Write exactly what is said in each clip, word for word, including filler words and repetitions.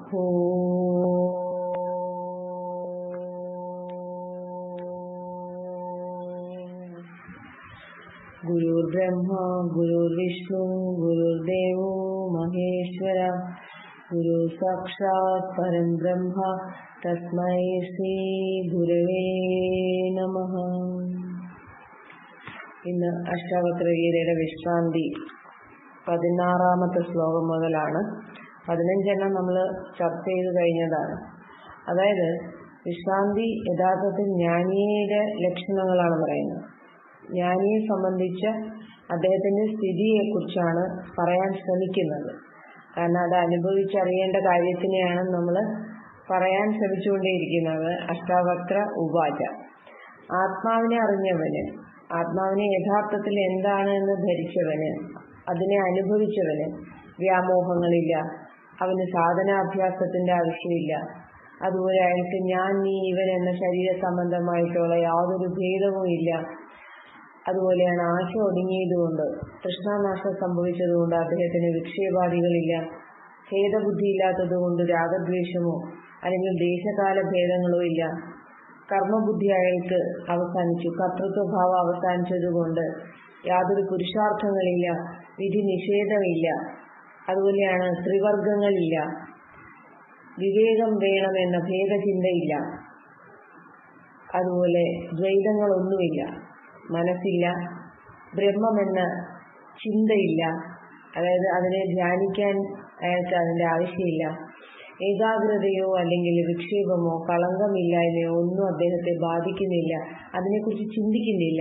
गुरुर्ब्रह्मा गुरुर्विष्णु गुरुर्देवो महेश्वर गुरु साक्षात् परं ब्रह्म तस्मै श्री गुरवे नमः. ഇന്ന് അഷ്ടാവക്രഗീതയുടെ വിശ്രാന്തി പതിനാറാമത്തെ ശ്ലോകം മുതലാണ്. പതിനഞ്ചെണ്ണം നമ്മൾ ചർച്ച ചെയ്ത് കഴിഞ്ഞതാണ്. അതായത് വിശ്രാന്തി യഥാർത്ഥത്തിൽ ജ്ഞാനിയുടെ ലക്ഷണങ്ങളാണ് പറയുന്നത്. ജ്ഞാനിയെ സംബന്ധിച്ച് അദ്ദേഹത്തിന്റെ സ്ഥിതിയെക്കുറിച്ചാണ് പറയാൻ ശ്രമിക്കുന്നത്. കാരണം അത് അനുഭവിച്ചറിയേണ്ട കാര്യത്തിനെയാണ് നമ്മൾ പറയാൻ ശ്രമിച്ചുകൊണ്ടേയിരിക്കുന്നത്. അഷ്ടാവക്ര ഉവാച, ആത്മാവിനെ അറിഞ്ഞവന്, ആത്മാവിനെ യഥാർത്ഥത്തിൽ എന്താണ് എന്ന് ധരിച്ചവന്, അതിനെ അനുഭവിച്ചവന് വ്യാമോഹങ്ങളില്ല, അവന് സാധനാഭ്യാസത്തിന്റെ ആവശ്യമില്ല. അതുപോലെ അയാൾക്ക് ഞാൻ നീ ഇവൻ എന്ന ശരീര സംബന്ധമായിട്ടുള്ള യാതൊരു ഭേദവും ഇല്ല. അതുപോലെയാണ് ആശ ഒടുങ്ങിയതുകൊണ്ട്, തൃഷ്ണാനാശം സംഭവിച്ചതുകൊണ്ട് അദ്ദേഹത്തിന് വിക്ഷേപാദികളില്ല. ഛേദബുദ്ധി ഇല്ലാത്തത് കൊണ്ട് രാഗദ്വേഷമോ അല്ലെങ്കിൽ ദേശകാല ഭേദങ്ങളോ ഇല്ല. കർമ്മബുദ്ധി അയാൾക്ക് അവസാനിച്ചു, കർത്തൃത്വഭാവം അവസാനിച്ചതുകൊണ്ട് യാതൊരു പുരുഷാർത്ഥങ്ങളില്ല, വിധി നിഷേധമില്ല. അതുപോലെയാണ് ത്രിവർഗങ്ങളില്ല, വിവേകം വേണമെന്ന ഭേദചിന്തയില്ല. അതുപോലെ ദ്വൈതങ്ങളൊന്നുമില്ല, മനസ്സില്ല, ബ്രഹ്മമെന്ന ചിന്തയില്ല. അതായത് അതിനെ ധ്യാനിക്കാൻ അയാൾക്ക് അതിന്റെ ആവശ്യമില്ല. ഏകാഗ്രതയോ അല്ലെങ്കിൽ വിക്ഷേപമോ കളങ്കമില്ലായ്മയോ ഒന്നും അദ്ദേഹത്തെ ബാധിക്കുന്നില്ല, അതിനെക്കുറിച്ച് ചിന്തിക്കുന്നില്ല.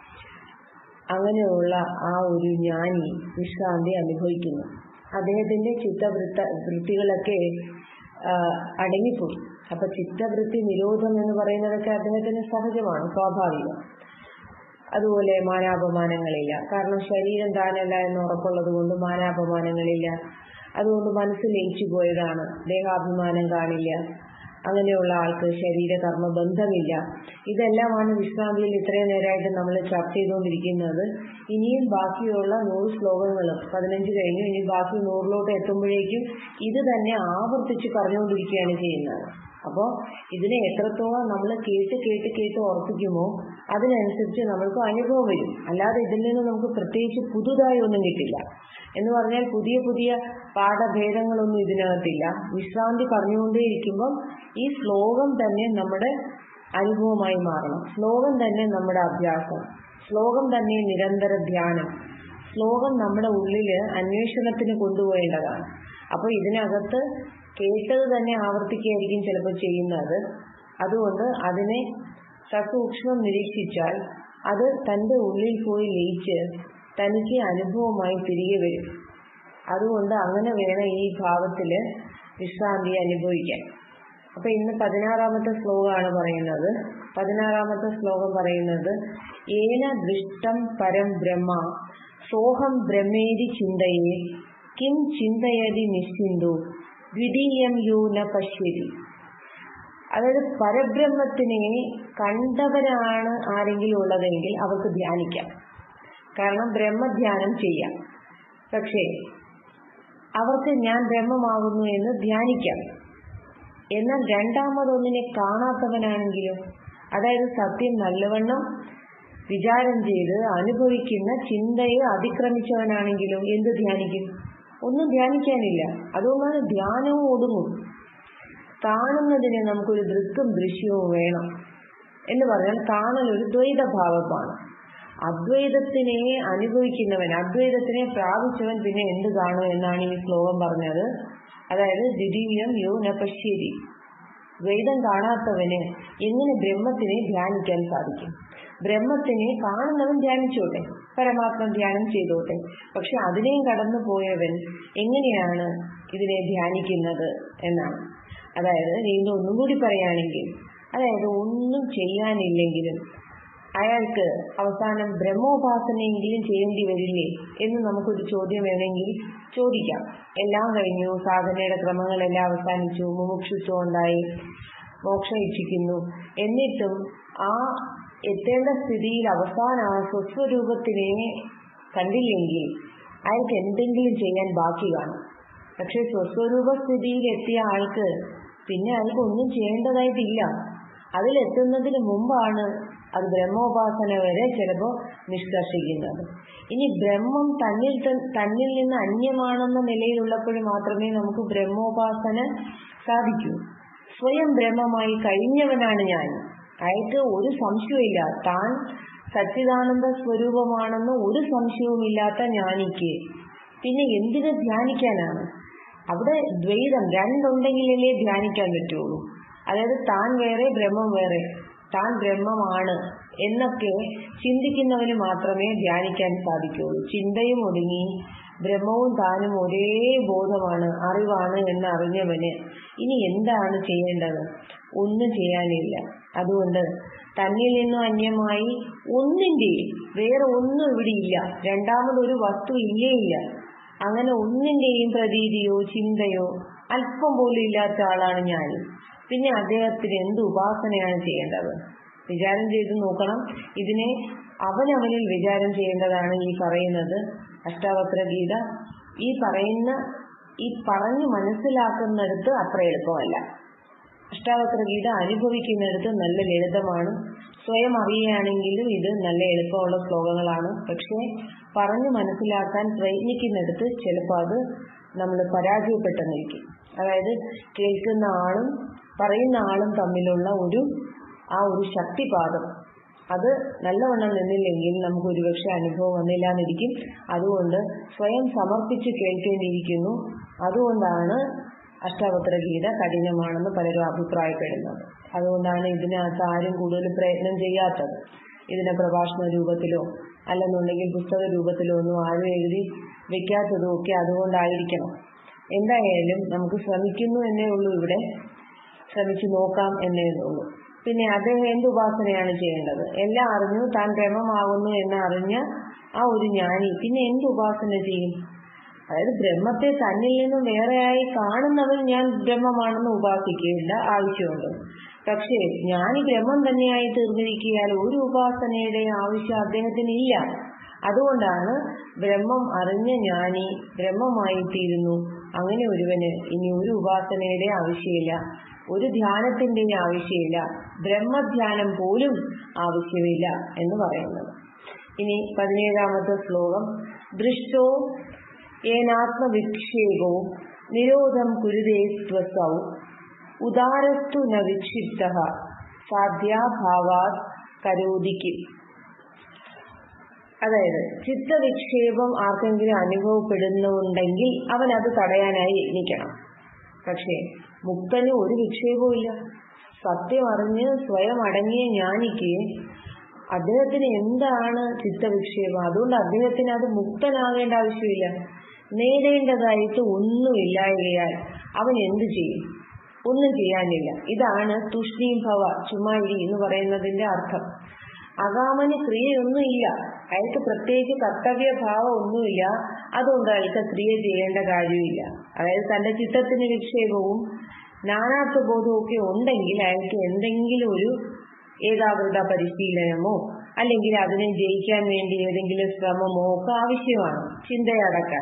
അങ്ങനെയുള്ള ആ ഒരു ജ്ഞാനി വിശ്രാന്തി അനുഭവിക്കുന്നു. അദ്ദേഹത്തിന്റെ ചിത്തവൃത്ത വൃത്തികളൊക്കെ അടങ്ങിപ്പോയി. അപ്പൊ ചിത്തവൃത്തി നിരോധം എന്ന് പറയുന്നതൊക്കെ അദ്ദേഹത്തിന് സഹജമാണ്, സ്വാഭാവികം. അതുപോലെ മാനാപമാനങ്ങളില്ല, കാരണം ശരീരം താനല്ല എന്ന് ഉറപ്പുള്ളത് കൊണ്ട് മാനാപമാനങ്ങളില്ല. അതുകൊണ്ട് മനസ്സ് ലയിച്ചു പോയതാണ്, ദേഹാഭിമാനം കാണില്ല. അങ്ങനെയുള്ള ആൾക്ക് ശരീരകർമ്മ ബന്ധമില്ല. ഇതെല്ലാമാണ് വിശ്രാന്തിയിൽ ഇത്രയും നേരമായിട്ട് നമ്മൾ ചർച്ച ചെയ്തുകൊണ്ടിരിക്കുന്നത്. ഇനിയും ബാക്കിയുള്ള നൂറ് ശ്ലോകങ്ങളും പതിനഞ്ച് കഴിഞ്ഞു, ഇനി ബാക്കി നൂറിലോട്ട് എത്തുമ്പോഴേക്കും ഇത് തന്നെ ആവർത്തിച്ച് പറഞ്ഞുകൊണ്ടിരിക്കുകയാണ് ചെയ്യുന്നത്. അപ്പോൾ ഇതിനെ എത്രത്തോളം നമ്മൾ കേട്ട് കേട്ട് കേട്ട് ഉറപ്പിക്കുമോ അതിനനുസരിച്ച് നമ്മൾക്ക് അനുഭവം വരും. അല്ലാതെ ഇതിൽ നിന്ന് നമുക്ക് പ്രത്യേകിച്ച് പുതുതായി ഒന്നും കിട്ടില്ല. എന്ന് പറഞ്ഞാൽ പുതിയ പുതിയ പാഠഭേദങ്ങളൊന്നും ഇതിനകത്തില്ല. വിശ്രാന്തി പറഞ്ഞുകൊണ്ടേയിരിക്കുമ്പം ഈ ശ്ലോകം തന്നെ നമ്മുടെ അനുഭവമായി മാറണം. ശ്ലോകം തന്നെ നമ്മുടെ അഭ്യാസം, ശ്ലോകം തന്നെ നിരന്തര ധ്യാനം, ശ്ലോകം നമ്മുടെ ഉള്ളില് അന്വേഷണത്തിന് കൊണ്ടുപോകേണ്ടതാണ്. അപ്പൊ ഇതിനകത്ത് കേട്ടത് തന്നെ ആവർത്തിക്കുകയായിരിക്കും ചിലപ്പോൾ ചെയ്യുന്നത്. അതുകൊണ്ട് അതിനെ സസൂക്ഷ്മം നിരീക്ഷിച്ചാൽ അത് തന്റെ ഉള്ളിൽ പോയി ലയിച്ച് തനിക്ക് അനുഭവമായി തിരികെ വരും. അതുകൊണ്ട് അങ്ങനെ വേണം ഈ ഭാവത്തില് വിശ്രാന്തി അനുഭവിക്കാൻ. അപ്പൊ ഇന്ന് പതിനാറാമത്തെ ശ്ലോകമാണ് പറയുന്നത്. പതിനാറാമത്തെ ശ്ലോകം പറയുന്നത്, ഏന ദൃഷ്ടം പരം ബ്രഹ്മ സോഹം ബ്രഹ്മേരി ചിന്തയെ കിം ചിന്തയതി നിശ്ചിന്തു ദ്വിതീയം യോ ന പശ്യതി. അതായത് പരബ്രഹ്മത്തിനെ കണ്ടവരാണ് ആരെങ്കിലും ഉള്ളതെങ്കിൽ അവർക്ക് ധ്യാനിക്കാം, കാരണം ബ്രഹ്മധ്യാനം ചെയ്യാം. പക്ഷേ അവർക്ക് ഞാൻ ബ്രഹ്മമാകുന്നു എന്ന് ധ്യാനിക്കാം. എന്നാൽ രണ്ടാമതൊന്നിനെ കാണാത്തവനാണെങ്കിലും, അതായത് സത്യം നല്ലവണ്ണം വിചാരം ചെയ്ത് അനുഭവിക്കുന്ന ചിന്തയെ അതിക്രമിച്ചവനാണെങ്കിലും എന്ത് ധ്യാനിക്കും? ഒന്നും ധ്യാനിക്കാനില്ല. അതുകൊണ്ടാണ് ധ്യാനവും ഒടുങ്ങും. കാണുന്നതിന് നമുക്കൊരു ദൃക്കും ദൃശ്യവും വേണം എന്ന് പറഞ്ഞാൽ കാണൽ ഒരു ദ്വൈതഭാവമാണ്. അദ്വൈതത്തിനെ അനുഭവിക്കുന്നവൻ, അദ്വൈതത്തിനെ പ്രാപിച്ചവൻ പിന്നെ എന്ത് കാണും എന്നാണ് ഈ ശ്ലോകം പറഞ്ഞത്. അതായത് ദ്വിതീയം യോ ന പശ്യതി, ദ്വൈതം കാണാത്തവന് എങ്ങനെ ബ്രഹ്മത്തിനെ ധ്യാനിക്കാൻ സാധിക്കും? ബ്രഹ്മത്തിനെ കാണുന്നവൻ ധ്യാനിച്ചോട്ടെ, പരമാത്മ ധ്യാനം ചെയ്തോട്ടെ. പക്ഷെ അതിനെയും കടന്നു പോയവൻ എങ്ങനെയാണ് ഇതിനെ ധ്യാനിക്കുന്നത് എന്നാണ്. അതായത് വീണ്ടും ഒന്നും കൂടി പറയുകയാണെങ്കിൽ, അതായത് ഒന്നും ചെയ്യാനില്ലെങ്കിലും അയാൾക്ക് അവസാനം ബ്രഹ്മോപാസനയെങ്കിലും ചെയ്യേണ്ടി വരില്ലേ എന്ന് നമുക്കൊരു ചോദ്യം വേണമെങ്കിൽ ചോദിക്കാം. എല്ലാം കഴിഞ്ഞു, സാധനയുടെ ക്രമങ്ങളെല്ലാം അവസാനിച്ചു, മുമുക്ഷുത്വം ഉണ്ടായി, മോക്ഷം ഇച്ഛിക്കുന്നു. എന്നിട്ടും ആ എത്തേണ്ട സ്ഥിതിയിൽ അവസാന സ്വസ്വരൂപത്തിനെ കണ്ടില്ലെങ്കിൽ അയാൾക്ക് എന്തെങ്കിലും ചെയ്യാൻ ബാക്കി കാണും. പക്ഷെ സ്വസ്വരൂപ സ്ഥിതിയിൽ എത്തിയ ആൾക്ക് പിന്നെ അയാൾക്ക് ഒന്നും ചെയ്യേണ്ടതായിട്ടില്ല. അതിലെത്തുന്നതിന് മുമ്പാണ് അത് ബ്രഹ്മോപാസന വരെ ചിലപ്പോൾ നിഷ്കർഷിക്കുന്നത്. ഇനി ബ്രഹ്മം തന്നിൽ തന്നിൽ നിന്ന് അന്യമാണെന്ന നിലയിലുള്ളപ്പോൾ മാത്രമേ നമുക്ക് ബ്രഹ്മോപാസന സാധിക്കൂ. സ്വയം ബ്രഹ്മമായി കഴിഞ്ഞവനാണ് ഞാൻ. അയാൾക്ക് ഒരു സംശയമില്ല, താൻ സച്ചിദാനന്ദ സ്വരൂപമാണെന്ന് ഒരു സംശയവുമില്ലാത്ത ജ്ഞാനിക്ക് പിന്നെ എന്തിനു ധ്യാനിക്കാനാണ്? അവിടെ ദ്വൈതം രണ്ടുണ്ടെങ്കിലല്ലേ ധ്യാനിക്കാൻ പറ്റുള്ളൂ. അതായത് താൻ വേറെ ബ്രഹ്മം വേറെ, താൻ ബ്രഹ്മമാണ് എന്നൊക്കെ ചിന്തിക്കുന്നവന് മാത്രമേ ധ്യാനിക്കാൻ സാധിക്കുള്ളൂ. ചിന്തയും ഒടുങ്ങി ബ്രഹ്മവും താനും ഒരേ ബോധമാണ്, അറിവാണ് എന്ന് അറിഞ്ഞവന് ഇനി എന്താണ് ചെയ്യേണ്ടത്? ഒന്നും ചെയ്യാനില്ല. അതുകൊണ്ട് തന്നിൽ നിന്നും അന്യമായി ഒന്നിന്റെയും വേറെ ഒന്നും ഇവിടെ ഇല്ല, രണ്ടാമതൊരു വസ്തു ഇല്ലേ ഇല്ല, അങ്ങനെ ഒന്നിന്റെയും പ്രതീതിയോ ചിന്തയോ അല്പം പോലും ഇല്ലാത്ത ആളാണ് ഞാൻ. പിന്നെ അദ്ദേഹത്തിന് എന്ത് ഉപാസനയാണ് ചെയ്യേണ്ടത്? വിചാരം ചെയ്ത് നോക്കണം. ഇതിനെ അവനവനിൽ വിചാരം ചെയ്യേണ്ടതാണ് ഈ പറയുന്നത് അഷ്ടാവക്ര ഗീത. ഈ പറയുന്ന ഈ പറഞ്ഞു മനസ്സിലാക്കുന്നിടത്ത് അത്ര എളുപ്പമല്ല. അഷ്ടാവക്ര ഗീത അനുഭവിക്കുന്നിടത്ത് നല്ല ലളിതമാണ്. സ്വയം അറിയുകയാണെങ്കിലും ഇത് നല്ല എളുപ്പമുള്ള ശ്ലോകങ്ങളാണ്. പക്ഷെ പറഞ്ഞു മനസ്സിലാക്കാൻ പ്രയത്നിക്കുന്നിടത്ത് ചിലപ്പോൾ അത് നമ്മൾ പരാജയപ്പെട്ടെന്നിരിക്കും. അതായത് കേൾക്കുന്ന ആളും പറയുന്ന ആളും തമ്മിലുള്ള ഒരു ആ ഒരു ശക്തിപാതം അത് നല്ലവണ്ണം നിന്നില്ലെങ്കിൽ നമുക്ക് ഒരുപക്ഷെ അനുഭവം വന്നില്ലാന്നിരിക്കും. അതുകൊണ്ട് സ്വയം സമർപ്പിച്ച് കേൾക്കേണ്ടിയിരിക്കുന്നു. അതുകൊണ്ടാണ് അഷ്ടാവക്ര ഗീത കഠിനമാണെന്ന് പലരും അഭിപ്രായപ്പെടുന്നത്. അതുകൊണ്ടാണ് ഇതിനകത്ത് ആരും കൂടുതൽ പ്രയത്നം ചെയ്യാത്തത്. ഇതിനെ പ്രഭാഷണ രൂപത്തിലോ അല്ലെന്നുണ്ടെങ്കിൽ പുസ്തക രൂപത്തിലോ ഒന്നും ആരും എഴുതി വെക്കാത്തതും ഒക്കെ അതുകൊണ്ടായിരിക്കണം. എന്തായാലും നമുക്ക് ശ്രമിക്കുന്നു എന്നേ ഉള്ളൂ, ഇവിടെ ശ്രമിച്ചു നോക്കാം എന്നേ ഉള്ളൂ. പിന്നെ അദ്ദേഹം എന്ത് ഉപാസനയാണ് ചെയ്യേണ്ടത്? എല്ലാം അറിഞ്ഞു, താൻ ബ്രഹ്മമാകുന്നു എന്ന് അറിഞ്ഞ ആ ഒരു ജ്ഞാനി പിന്നെ എന്ത് ഉപാസന ചെയ്യും? അതായത് ബ്രഹ്മത്തെ തന്നിൽ നിന്നും വേറെയായി കാണുന്നവൻ ഞാൻ ബ്രഹ്മമാണെന്ന് ഉപാസിക്കേണ്ട ആവശ്യമുണ്ട്. പക്ഷേ ജ്ഞാനി ബ്രഹ്മം തന്നെയായി തീർന്നിരിക്കാൻ ഒരു ഉപാസനയുടെ ആവശ്യം അദ്ദേഹത്തിന് ഇല്ല. അതുകൊണ്ടാണ് ബ്രഹ്മം അറിഞ്ഞ ജ്ഞാനി ബ്രഹ്മമായി തീരുന്നു. അങ്ങനെ ഒരുവന് ഇനി ഒരു ഉപാസനയുടെ ആവശ്യമില്ല, ഒരു ധ്യാനത്തിന്റെയും ആവശ്യമില്ല, ബ്രഹ്മധ്യാനം പോലും ആവശ്യമില്ല എന്ന് പറയുന്നത്. ഇനി പതിനേഴാമത്തെ ശ്ലോകം. ദൃഷ്ടോ ഏനാത്മവിക്ഷേപവും നിരോധം കുരുതേ സ്വസൗ ഉദാരസ്തു ന വിക്ഷിപ്തഃ സാധ്യാഭാവാത് കരോതിക്ക്. അതായത് ചിത്തവിക്ഷേപം ആർക്കെങ്കിലും അനുഭവപ്പെടുന്നുണ്ടെങ്കിൽ അവൻ അത് തടയാനായി യത്നിക്കണം. പക്ഷേ മുക്തന് ഒരു വിക്ഷേപവും ഇല്ല. സത്യം അറിഞ്ഞ് സ്വയം അടങ്ങിയ ജ്ഞാനിക്ക് അദ്ദേഹത്തിന് എന്താണ് ചിത്തവിക്ഷേപം? അതുകൊണ്ട് അദ്ദേഹത്തിന് അത് മുക്തനാകേണ്ട ആവശ്യമില്ല. നേടേണ്ടതായിട്ട് ഒന്നുമില്ലായകയാൽ അവൻ എന്ത് ചെയ്യും? ഒന്നും ചെയ്യാനില്ല. ഇതാണ് തുഷ്ണീം ഭവ, ചുമ്മാരി എന്ന് പറയുന്നതിന്റെ അർത്ഥം. അകാമന് ക്രിയയൊന്നുമില്ല, അയാൾക്ക് പ്രത്യേകിച്ച് കർത്തവ്യഭാവം ഒന്നുമില്ല. അതുകൊണ്ട് അയാൾക്ക് ക്രിയ ചെയ്യേണ്ട കാര്യമില്ല. അതായത് തന്റെ ചിത്തത്തിന് വിക്ഷേപവും നാനാത്വബോധവും ഒക്കെ ഉണ്ടെങ്കിൽ അയാൾക്ക് എന്തെങ്കിലും ഒരു ഏകാഗ്രത പരിശീലനമോ അല്ലെങ്കിൽ അതിനെ ജയിക്കാൻ വേണ്ടി ഏതെങ്കിലും ശ്രമമോ ഒക്കെ ആവശ്യമാണ് ചിന്തയടക്കാൻ.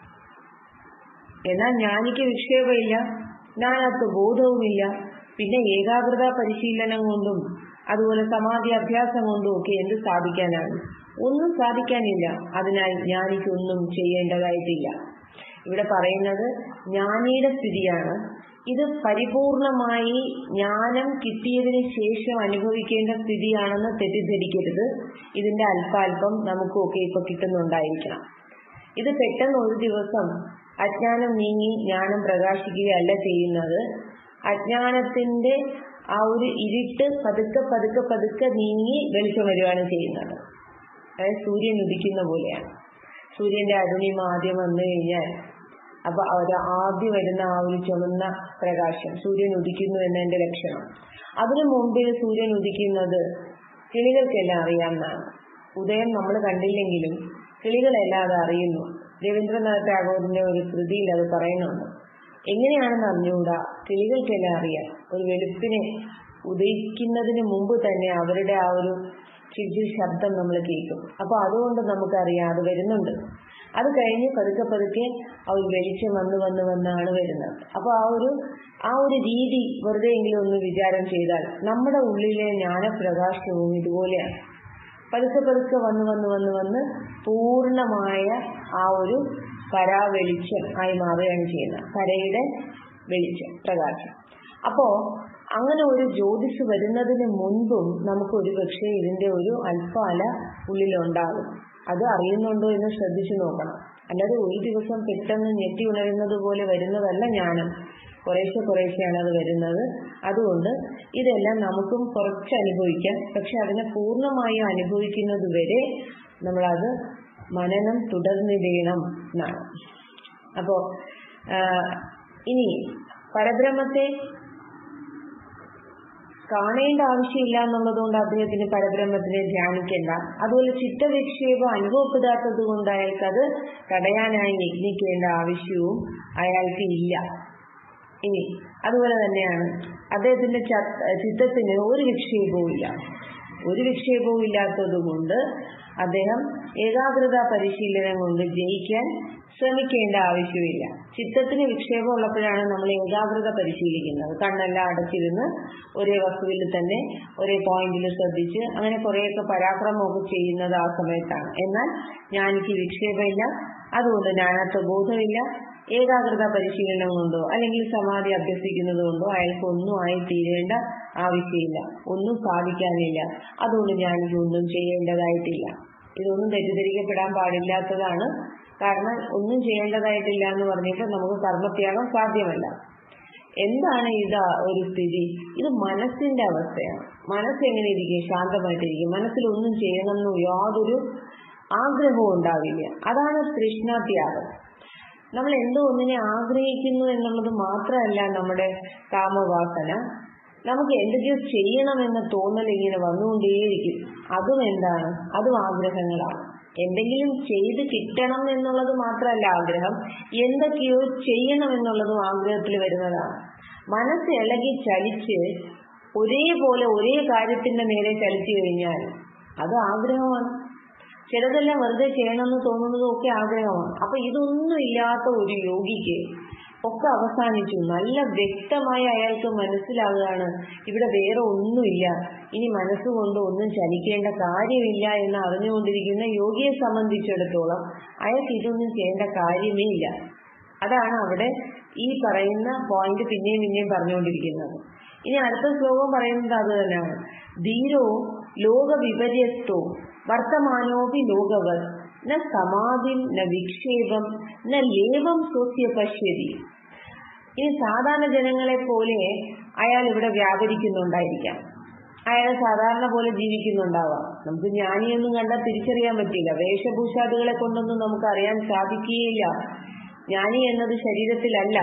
എന്നാൽ ജ്ഞാനിക്ക് വിക്ഷേപമില്ല, നാനാത്വ ബോധവുമില്ല. പിന്നെ ഏകാഗ്രത പരിശീലനം കൊണ്ടും അതുപോലെ സമാധി അഭ്യാസം കൊണ്ടും ഒക്കെ എന്ത് സാധിക്കാനാണ്? ഒന്നും സാധിക്കാനില്ല. അതിനാൽ ജ്ഞാനിക്കൊന്നും ചെയ്യേണ്ടതായിട്ടില്ല. ഇവിടെ പറയുന്നത് ജ്ഞാനിയുടെ സ്ഥിതിയാണ്. ഇത് പരിപൂർണമായി ജ്ഞാനം കിട്ടിയതിന് ശേഷം അനുഭവിക്കേണ്ട സ്ഥിതിയാണെന്ന് തെറ്റിദ്ധരിക്കരുത്. ഇതിന്റെ അല്പാൽപം നമുക്കൊക്കെ ഇപ്പൊ കിട്ടുന്നുണ്ടായിരിക്കണം. ഇത് പെട്ടെന്ന് ഒരു ദിവസം അജ്ഞാനം നീങ്ങി ജ്ഞാനം പ്രകാശിക്കുകയല്ല ചെയ്യുന്നത്. അജ്ഞാനത്തിന്റെ ആ ഒരു ഇരുട്ട് പതുക്കെ പതുക്കെ പതുക്കെ നീങ്ങി വെളിച്ചം വരികയാണ് ചെയ്യുന്നത്. അതായത് സൂര്യൻ ഉദിക്കുന്ന പോലെയാണ്. സൂര്യന്റെ അരുണിമ ആദ്യം വന്നു കഴിഞ്ഞാൽ അപ്പൊ അവർ ആദ്യം വരുന്ന ആ ഒരു ചുമന്ന പ്രകാശം സൂര്യൻ ഉദിക്കുന്നു എന്നതിന്റെ ലക്ഷണം. അതിനു മുമ്പിൽ സൂര്യൻ ഉദിക്കുന്നത് കിളികൾക്കെല്ലാം അറിയാവുന്നതാണ്. ഉദയം നമ്മൾ കണ്ടില്ലെങ്കിലും കിളികളെല്ലാം അത് അറിയുന്നു. രവീന്ദ്രനാഥ ടാഗോറിന്റെ ഒരു കൃതിയിൽ അത് പറയുന്നുണ്ട്. എങ്ങനെയാണെന്ന് അറിഞ്ഞുകൂടാ, കിളികൾക്കെല്ലാം അറിയാം. ഒരു വെളുപ്പിനെ ഉദയിക്കുന്നതിന് മുമ്പ് തന്നെ അവരുടെ ആ ഒരു ചിരിച്ചിരി ശബ്ദം നമ്മൾ കേൾക്കും. അപ്പൊ അതുകൊണ്ട് നമുക്കറിയാം അത് വരുന്നുണ്ട്. അത് കഴിഞ്ഞ് പതുക്കെ പതുക്കെ ആ ഒരു വെളിച്ചം വന്ന് വന്ന് വന്നാണ് വരുന്നത്. അപ്പൊ ആ ഒരു ആ ഒരു രീതി വെറുതെയെങ്കിലും ഒന്ന് വിചാരം ചെയ്താൽ നമ്മുടെ ഉള്ളിലെ ജ്ഞാനപ്രകാശവും ഇതുപോലെയാണ്. പതുക്കെ പതുക്കെ വന്ന് വന്ന് വന്ന് വന്ന് പൂർണ്ണമായ ആ ഒരു പരാവെളിച്ചം ആയി മാറുകയാണ് ചെയ്യുന്നത്, കരയുടെ വെളിച്ചം പ്രകാശം. അപ്പോ അങ്ങനെ ഒരു ജ്യോതിസ് വരുന്നതിന് മുൻപും നമുക്ക് ഒരു പക്ഷേ ഇതിന്റെ ഒരു അല്പാല ഉള്ളിലുണ്ടാകും. അത് അറിയുന്നുണ്ടോ എന്ന് ശ്രദ്ധിച്ചു നോക്കണം. അല്ലാതെ ഒരു ദിവസം പെട്ടെന്ന് ഞെട്ടി ഉണരുന്നത് പോലെ വരുന്നതല്ല ജ്ഞാനം, കുറേശ്ശെ കുറേശ്ശെയാണ് അത് വരുന്നത്. അതുകൊണ്ട് ഇതെല്ലാം നമുക്കും കുറച്ച് അനുഭവിക്കാം. പക്ഷെ അതിനെ പൂർണ്ണമായും അനുഭവിക്കുന്നത് വരെ നമ്മളത് മനനം തുടർന്നിടണം എന്നാണ്. അപ്പോ ഇനി പരബ്രഹ്മത്തെ കാണേണ്ട ആവശ്യമില്ല എന്നുള്ളതുകൊണ്ട് അദ്ദേഹത്തിന് പരബ്രഹ്മത്തിനെ ധ്യാനിക്കേണ്ട. അതുപോലെ ചിത്തവിക്ഷേപം അനുഭവപ്പെടാത്തത് കൊണ്ട് അയാൾക്ക് അത് തടയാനായി യത്നിക്കേണ്ട ആവശ്യവും അയാൾക്ക് ഇല്ല. ഇനി അതുപോലെ തന്നെയാണ് അദ്ദേഹത്തിന്റെ ചിത്തത്തിന് ഒരു വിക്ഷേപവും ഇല്ല. ഒരു വിക്ഷേപവും ഇല്ലാത്തത് കൊണ്ട് അദ്ദേഹം ഏകാഗ്രത പരിശീലനം കൊണ്ട് ജയിക്കാൻ ശ്രമിക്കേണ്ട ആവശ്യമില്ല. ചിത്തത്തിന് വിക്ഷേപം ഉള്ളപ്പോഴാണ് നമ്മൾ ഏകാഗ്രത പരിശീലിക്കുന്നത്. കണ്ണെല്ലാം അടച്ചിരുന്ന് ഒരേ വസ്തുവിൽ തന്നെ ഒരേ പോയിന്റിൽ ശ്രദ്ധിച്ച് അങ്ങനെ കുറേയൊക്കെ പരാക്രമമൊക്കെ ചെയ്യുന്നത് ആ സമയത്താണ്. എന്നാൽ ജ്ഞാനിക്ക് വിക്ഷേപമില്ല, അതുകൊണ്ട് ജ്ഞാനത്വ ബോധമില്ല. ഏകാഗ്രത പരിശീലനം കൊണ്ടോ അല്ലെങ്കിൽ സമാധി അഭ്യസിക്കുന്നത് കൊണ്ടോ അയാൾക്ക് ഒന്നും ആയി തീരേണ്ട ആവശ്യമില്ല, ഒന്നും സാധിക്കാനില്ല. അതുകൊണ്ട് ജ്ഞാനിക്ക് ഒന്നും ചെയ്യേണ്ടതായിട്ടില്ല. ഇതൊന്നും തെറ്റിദ്ധരിക്കപ്പെടാൻ പാടില്ലാത്തതാണ്. കാരണം ഒന്നും ചെയ്യേണ്ടതായിട്ടില്ല എന്ന് പറഞ്ഞിട്ട് നമുക്ക് കർമ്മത്യാഗം സാധ്യമല്ല. എന്താണ് ഇത് ഒരു സ്ഥിതി? ഇത് മനസ്സിന്റെ അവസ്ഥയാണ്. മനസ്സെങ്ങനെ ഇരിക്കും? ശാന്തമായിട്ടിരിക്കും. മനസ്സിൽ ഒന്നും ചെയ്യണമെന്ന് യാതൊരു ആഗ്രഹവും ഉണ്ടാവില്ല. അതാണ് തൃഷ്ണാത്യാഗം. നമ്മൾ എന്തോ ഒന്നിനെ ആഗ്രഹിക്കുന്നു എന്നുള്ളത് മാത്രമല്ല നമ്മുടെ കാമവാസന. നമുക്ക് എന്തൊക്കെയോ ചെയ്യണമെന്ന തോന്നൽ ഇങ്ങനെ വന്നുകൊണ്ടേയിരിക്കും. അതും എന്താണ്? അതും ആഗ്രഹങ്ങളാണ്. എന്തെങ്കിലും ചെയ്ത് കിട്ടണം എന്നുള്ളത് മാത്രമല്ല ആഗ്രഹം, എന്തൊക്കെയോ ചെയ്യണം എന്നുള്ളതും ആഗ്രഹത്തിൽ വരുന്നതാണ്. മനസ്സ് ഇളകി ചലിച്ച് ഒരേപോലെ ഒരേ കാര്യത്തിന്റെ നേരെ ചലിച്ചു കഴിഞ്ഞാൽ അത് ആഗ്രഹമാണ്. ചിലതെല്ലാം വെറുതെ ചെയ്യണമെന്ന് തോന്നുന്നതും ഒക്കെ ആഗ്രഹമാണ്. അപ്പൊ ഇതൊന്നും ഇല്ലാത്ത ഒരു യോഗിക്ക് ഒക്കെ അവസാനിച്ചു. നല്ല വ്യക്തമായി അയാൾക്ക് മനസ്സിലാവുകയാണ് ഇവിടെ വേറെ ഒന്നുമില്ല, ഇനി മനസ്സുകൊണ്ട് ഒന്നും ചലിക്കേണ്ട കാര്യമില്ല എന്ന് അറിഞ്ഞുകൊണ്ടിരിക്കുന്ന യോഗിയെ സംബന്ധിച്ചിടത്തോളം അയാൾക്ക് ഇതൊന്നും ചെയ്യേണ്ട കാര്യമേ ഇല്ല. അതാണ് അവിടെ ഈ പറയുന്ന പോയിന്റ് പിന്നെയും പിന്നെയും പറഞ്ഞുകൊണ്ടിരിക്കുന്നത്. ഇനി അടുത്ത ശ്ലോകം പറയുന്നത് അത് തന്നെയാണ്. ധീരോ ലോക വിപര്യസ്തോ വർത്തമാനോപി ലോകവർ ന സമാധിം ന വിക്ഷേപം ന ലേവം സ്വസ്യ പശ്യതി. ഇനി സാധാരണ ജനങ്ങളെ പോലെ അയാൾ ഇവിടെ വ്യാപരിക്കുന്നുണ്ടായിരിക്കാം, അയാൾ സാധാരണ പോലെ ജീവിക്കുന്നുണ്ടാവാം. നമുക്ക് ജ്ഞാനിയൊന്നും കണ്ടാൽ തിരിച്ചറിയാൻ പറ്റില്ല. വേഷഭൂഷാദികളെ കൊണ്ടൊന്നും നമുക്ക് അറിയാൻ സാധിക്കുകയില്ല. ജ്ഞാനി എന്നത് ശരീരത്തിലല്ല.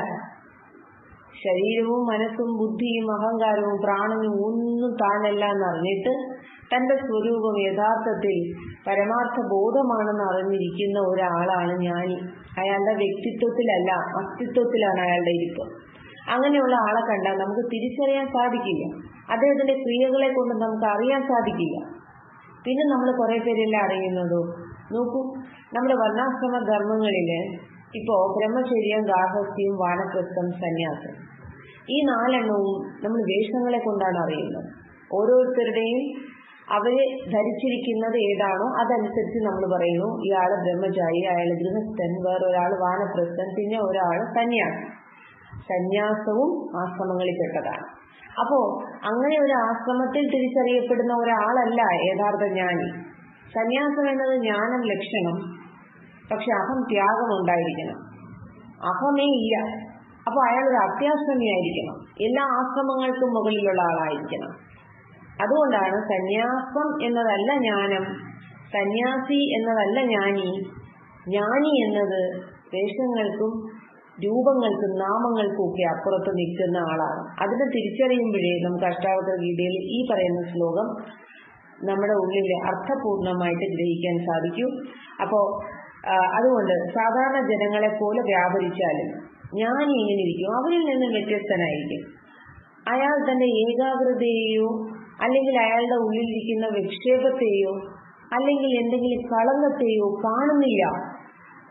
ശരീരവും മനസ്സും ബുദ്ധിയും അഹങ്കാരവും പ്രാണനും ഒന്നും താനല്ല എന്നറിഞ്ഞിട്ട് തന്റെ സ്വരൂപം യഥാർത്ഥത്തിൽ പരമാർത്ഥ ബോധമാണെന്ന് അറിഞ്ഞിരിക്കുന്ന ഒരാളാണ് ജ്ഞാനി. അയാളുടെ വ്യക്തിത്വത്തിലല്ല, അസ്തിത്വത്തിലാണ് അയാളുടെ ഇരിപ്പ്. അങ്ങനെയുള്ള ആളെ കണ്ടാൽ നമുക്ക് തിരിച്ചറിയാൻ സാധിക്കില്ല. അദ്ദേഹത്തിന്റെ ക്രിയകളെ കൊണ്ട് നമുക്ക് അറിയാൻ സാധിക്കില്ല. പിന്നെ നമ്മൾ കുറെ പേരെല്ലാം അറിയുന്നതോ, നോക്കൂ, നമ്മുടെ വർണ്ണാശ്രമ ധർമ്മങ്ങളില് ഇപ്പോ ബ്രഹ്മചര്യം, ഗാർഹസ്ഥ്യം, വാനപ്രസ്ഥം, സന്യാസം, ഈ നാലെണ്ണവും നമ്മൾ വേഷങ്ങളെ കൊണ്ടാണ് അറിയുന്നത്. ഓരോരുത്തരുടെയും അവര് ധരിച്ചിരിക്കുന്നത് ഏതാണോ അതനുസരിച്ച് നമ്മൾ പറയുന്നു ഇയാള് ബ്രഹ്മചാരി, അയാള് ഗൃഹസ്ഥൻ, വേറൊരാള് വാനപ്രസ്ഥൻ, പിന്നെ ഒരാള് സന്യാസി. സന്യാസവും ആശ്രമങ്ങളിൽപ്പെട്ടതാണ്. അപ്പോ അങ്ങനെ ഒരു ആശ്രമത്തിൽ തിരിച്ചറിയപ്പെടുന്ന ഒരാളല്ല യഥാർത്ഥ ജ്ഞാനി. സന്യാസം എന്നത് ജ്ഞാനം ലക്ഷണം. പക്ഷെ അഹം ത്യാഗം ഉണ്ടായിരിക്കണം. അഹമേ ഇല്ല. അപ്പൊ അയാൾ ഒരു അത്യാശ്രമിയായിരിക്കണം. എല്ലാ ആശ്രമങ്ങൾക്കും മുകളിലുള്ള ആളായിരിക്കണം. അതുകൊണ്ടാണ് സന്യാസം എന്നതല്ല ജ്ഞാനം, സന്യാസി എന്നതല്ല ജ്ഞാനി. ജ്ഞാനി എന്നത് വേഷങ്ങൾക്കും രൂപങ്ങൾക്കും നാമങ്ങൾക്കും ഒക്കെ അപ്പുറത്ത് നിൽക്കുന്ന ആളാണ്. അതിനെ തിരിച്ചറിയുമ്പോഴേ നമുക്ക് അഷ്ടാവക്ര ഗീതയിൽ ഈ പറയുന്ന ശ്ലോകം നമ്മുടെ ഉള്ളിൽ അർത്ഥപൂർണമായിട്ട് ഗ്രഹിക്കാൻ സാധിക്കൂ. അപ്പോ അതുകൊണ്ട് സാധാരണ ജനങ്ങളെ പോലെ വ്യാപരിച്ചാലും ജ്ഞാനി ഇങ്ങനെ ഇരിക്കും, അവരിൽ നിന്ന് വ്യത്യസ്തനായിരിക്കും. അയാൾ തന്റെ ഏകാഗ്രതയെയോ അല്ലെങ്കിൽ അയാളുടെ ഉള്ളിലിരിക്കുന്ന വിക്ഷേപത്തെയോ അല്ലെങ്കിൽ എന്തെങ്കിലും കളങ്കത്തെയോ കാണുന്നില്ല.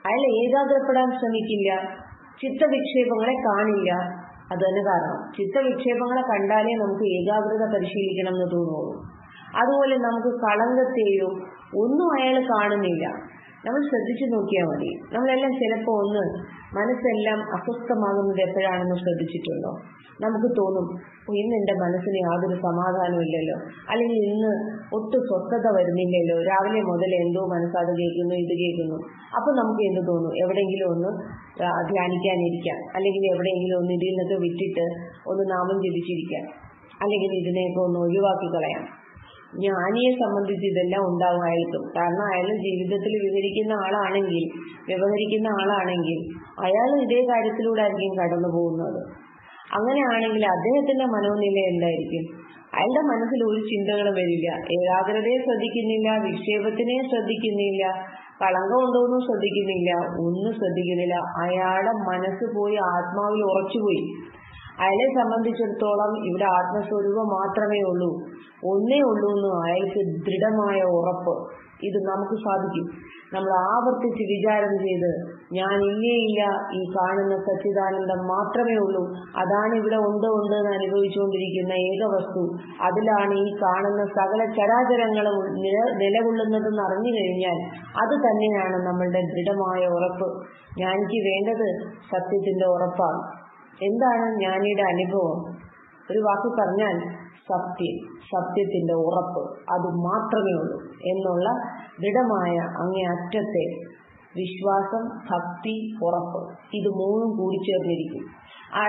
അയാൾ ഏകാഗ്രപ്പെടാൻ ശ്രമിക്കില്ല, ചിത്തവിക്ഷേപങ്ങളെ കാണില്ല. അത് തന്നെ കാരണം. ചിത്തവിക്ഷേപങ്ങളെ കണ്ടാലേ നമുക്ക് ഏകാഗ്രത പരിശീലിക്കണം എന്ന് തോന്നുള്ളൂ. അതുപോലെ നമുക്ക് കളങ്കത്തെയോ ഒന്നും അയാൾ കാണുന്നില്ല. നമ്മൾ ശ്രദ്ധിച്ചു നോക്കിയാൽ മതി. നമ്മളെല്ലാം ചിലപ്പോ ഒന്ന് മനസ്സെല്ലാം അസ്വസ്ഥമാകുന്നത് എപ്പോഴാണെന്ന് ശ്രദ്ധിച്ചിട്ടുണ്ടോ? നമുക്ക് തോന്നും, ഇന്ന് എന്റെ മനസ്സിന് യാതൊരു സമാധാനവും ഇല്ലല്ലോ, അല്ലെങ്കിൽ ഇന്ന് ഒട്ടും സ്വസ്ഥത വരുന്നില്ലല്ലോ, രാവിലെ മുതൽ എന്തോ മനസ്സത് കേൾക്കുന്നു ഇത് കേൾക്കുന്നു. അപ്പൊ നമുക്ക് എന്ത് തോന്നും? എവിടെയെങ്കിലും ഒന്ന് ധ്യാനിക്കാനിരിക്കാം, അല്ലെങ്കിൽ എവിടെയെങ്കിലും ഒന്ന് ഇതിൽ നിന്നൊക്കെ വിട്ടിട്ട് ഒന്ന് നാമം ജപിച്ചിരിക്കാം, അല്ലെങ്കിൽ ഇതിനെയൊക്കെ ഒന്ന് ഒഴിവാക്കി കളയാം. ജ്ഞാനിയെ സംബന്ധിച്ച് ഇതെല്ലാം ഉണ്ടാവും അയാൾക്കും. കാരണം അയാൾ ജീവിതത്തിൽ വിവരിക്കുന്ന ആളാണെങ്കിൽ വ്യവഹരിക്കുന്ന ആളാണെങ്കിൽ അയാൾ ഇതേ കാര്യത്തിലൂടെ ആയിരിക്കും കടന്നു പോകുന്നത്. അങ്ങനെയാണെങ്കിൽ അദ്ദേഹത്തിന്റെ മനോനില എന്തായിരിക്കും? അയാളുടെ മനസ്സിൽ ഒരു ചിന്തകളും വരില്ല, ഏകാഗ്രതയെ ശ്രദ്ധിക്കുന്നില്ല, വിക്ഷേപത്തിനെ ശ്രദ്ധിക്കുന്നില്ല, കളങ്കം ഉണ്ടോന്നും ശ്രദ്ധിക്കുന്നില്ല, ഒന്നും ശ്രദ്ധിക്കുന്നില്ല. അയാളുടെ മനസ്സ് പോയി ആത്മാവിൽ ഉറച്ചുപോയി. അയാളെ സംബന്ധിച്ചിടത്തോളം ഇവിടെ ആത്മസ്വരൂപം മാത്രമേ ഉള്ളൂ, ഒന്നേ ഉള്ളൂ എന്ന് അയാൾക്ക് ദൃഢമായ ഉറപ്പ്. ഇത് നമുക്ക് സാധിക്കും. നമ്മൾ ആവർത്തിച്ച് വിചാരം ചെയ്ത് ഞാൻ ഇല്ലേ ഇല്ല, ഈ കാണുന്ന സച്ചിദാനന്ദം മാത്രമേ ഉള്ളൂ, അതാണ് ഇവിടെ ഉണ്ട് ഉണ്ട് എന്ന് അനുഭവിച്ചുകൊണ്ടിരിക്കുന്ന ഏക വസ്തു, അതിലാണ് ഈ കാണുന്ന സകല ചരാചരങ്ങളും നില നിലകൊള്ളുന്നതെന്ന് അറിഞ്ഞു കഴിഞ്ഞാൽ അത് തന്നെയാണ് നമ്മളുടെ ദൃഢമായ ഉറപ്പ്. ജ്ഞാനിക്ക് വേണ്ടത് സത്യത്തിന്റെ ഉറപ്പാണ്. എന്താണ് ജ്ഞാനിയുടെ അനുഭവം? ഒരു വാക്ക് പറഞ്ഞാൽ സത്യം, സത്യത്തിന്റെ ഉറപ്പ്, അത് മാത്രമേ ഉള്ളൂ എന്നുള്ള ദൃഢമായ അങ്ങേ അറ്റത്തെ വിശ്വാസം, ഭക്തി, ഉറപ്പ്, ഇത് മൂന്നും കൂടിച്ചേർന്നിരിക്കും. ആ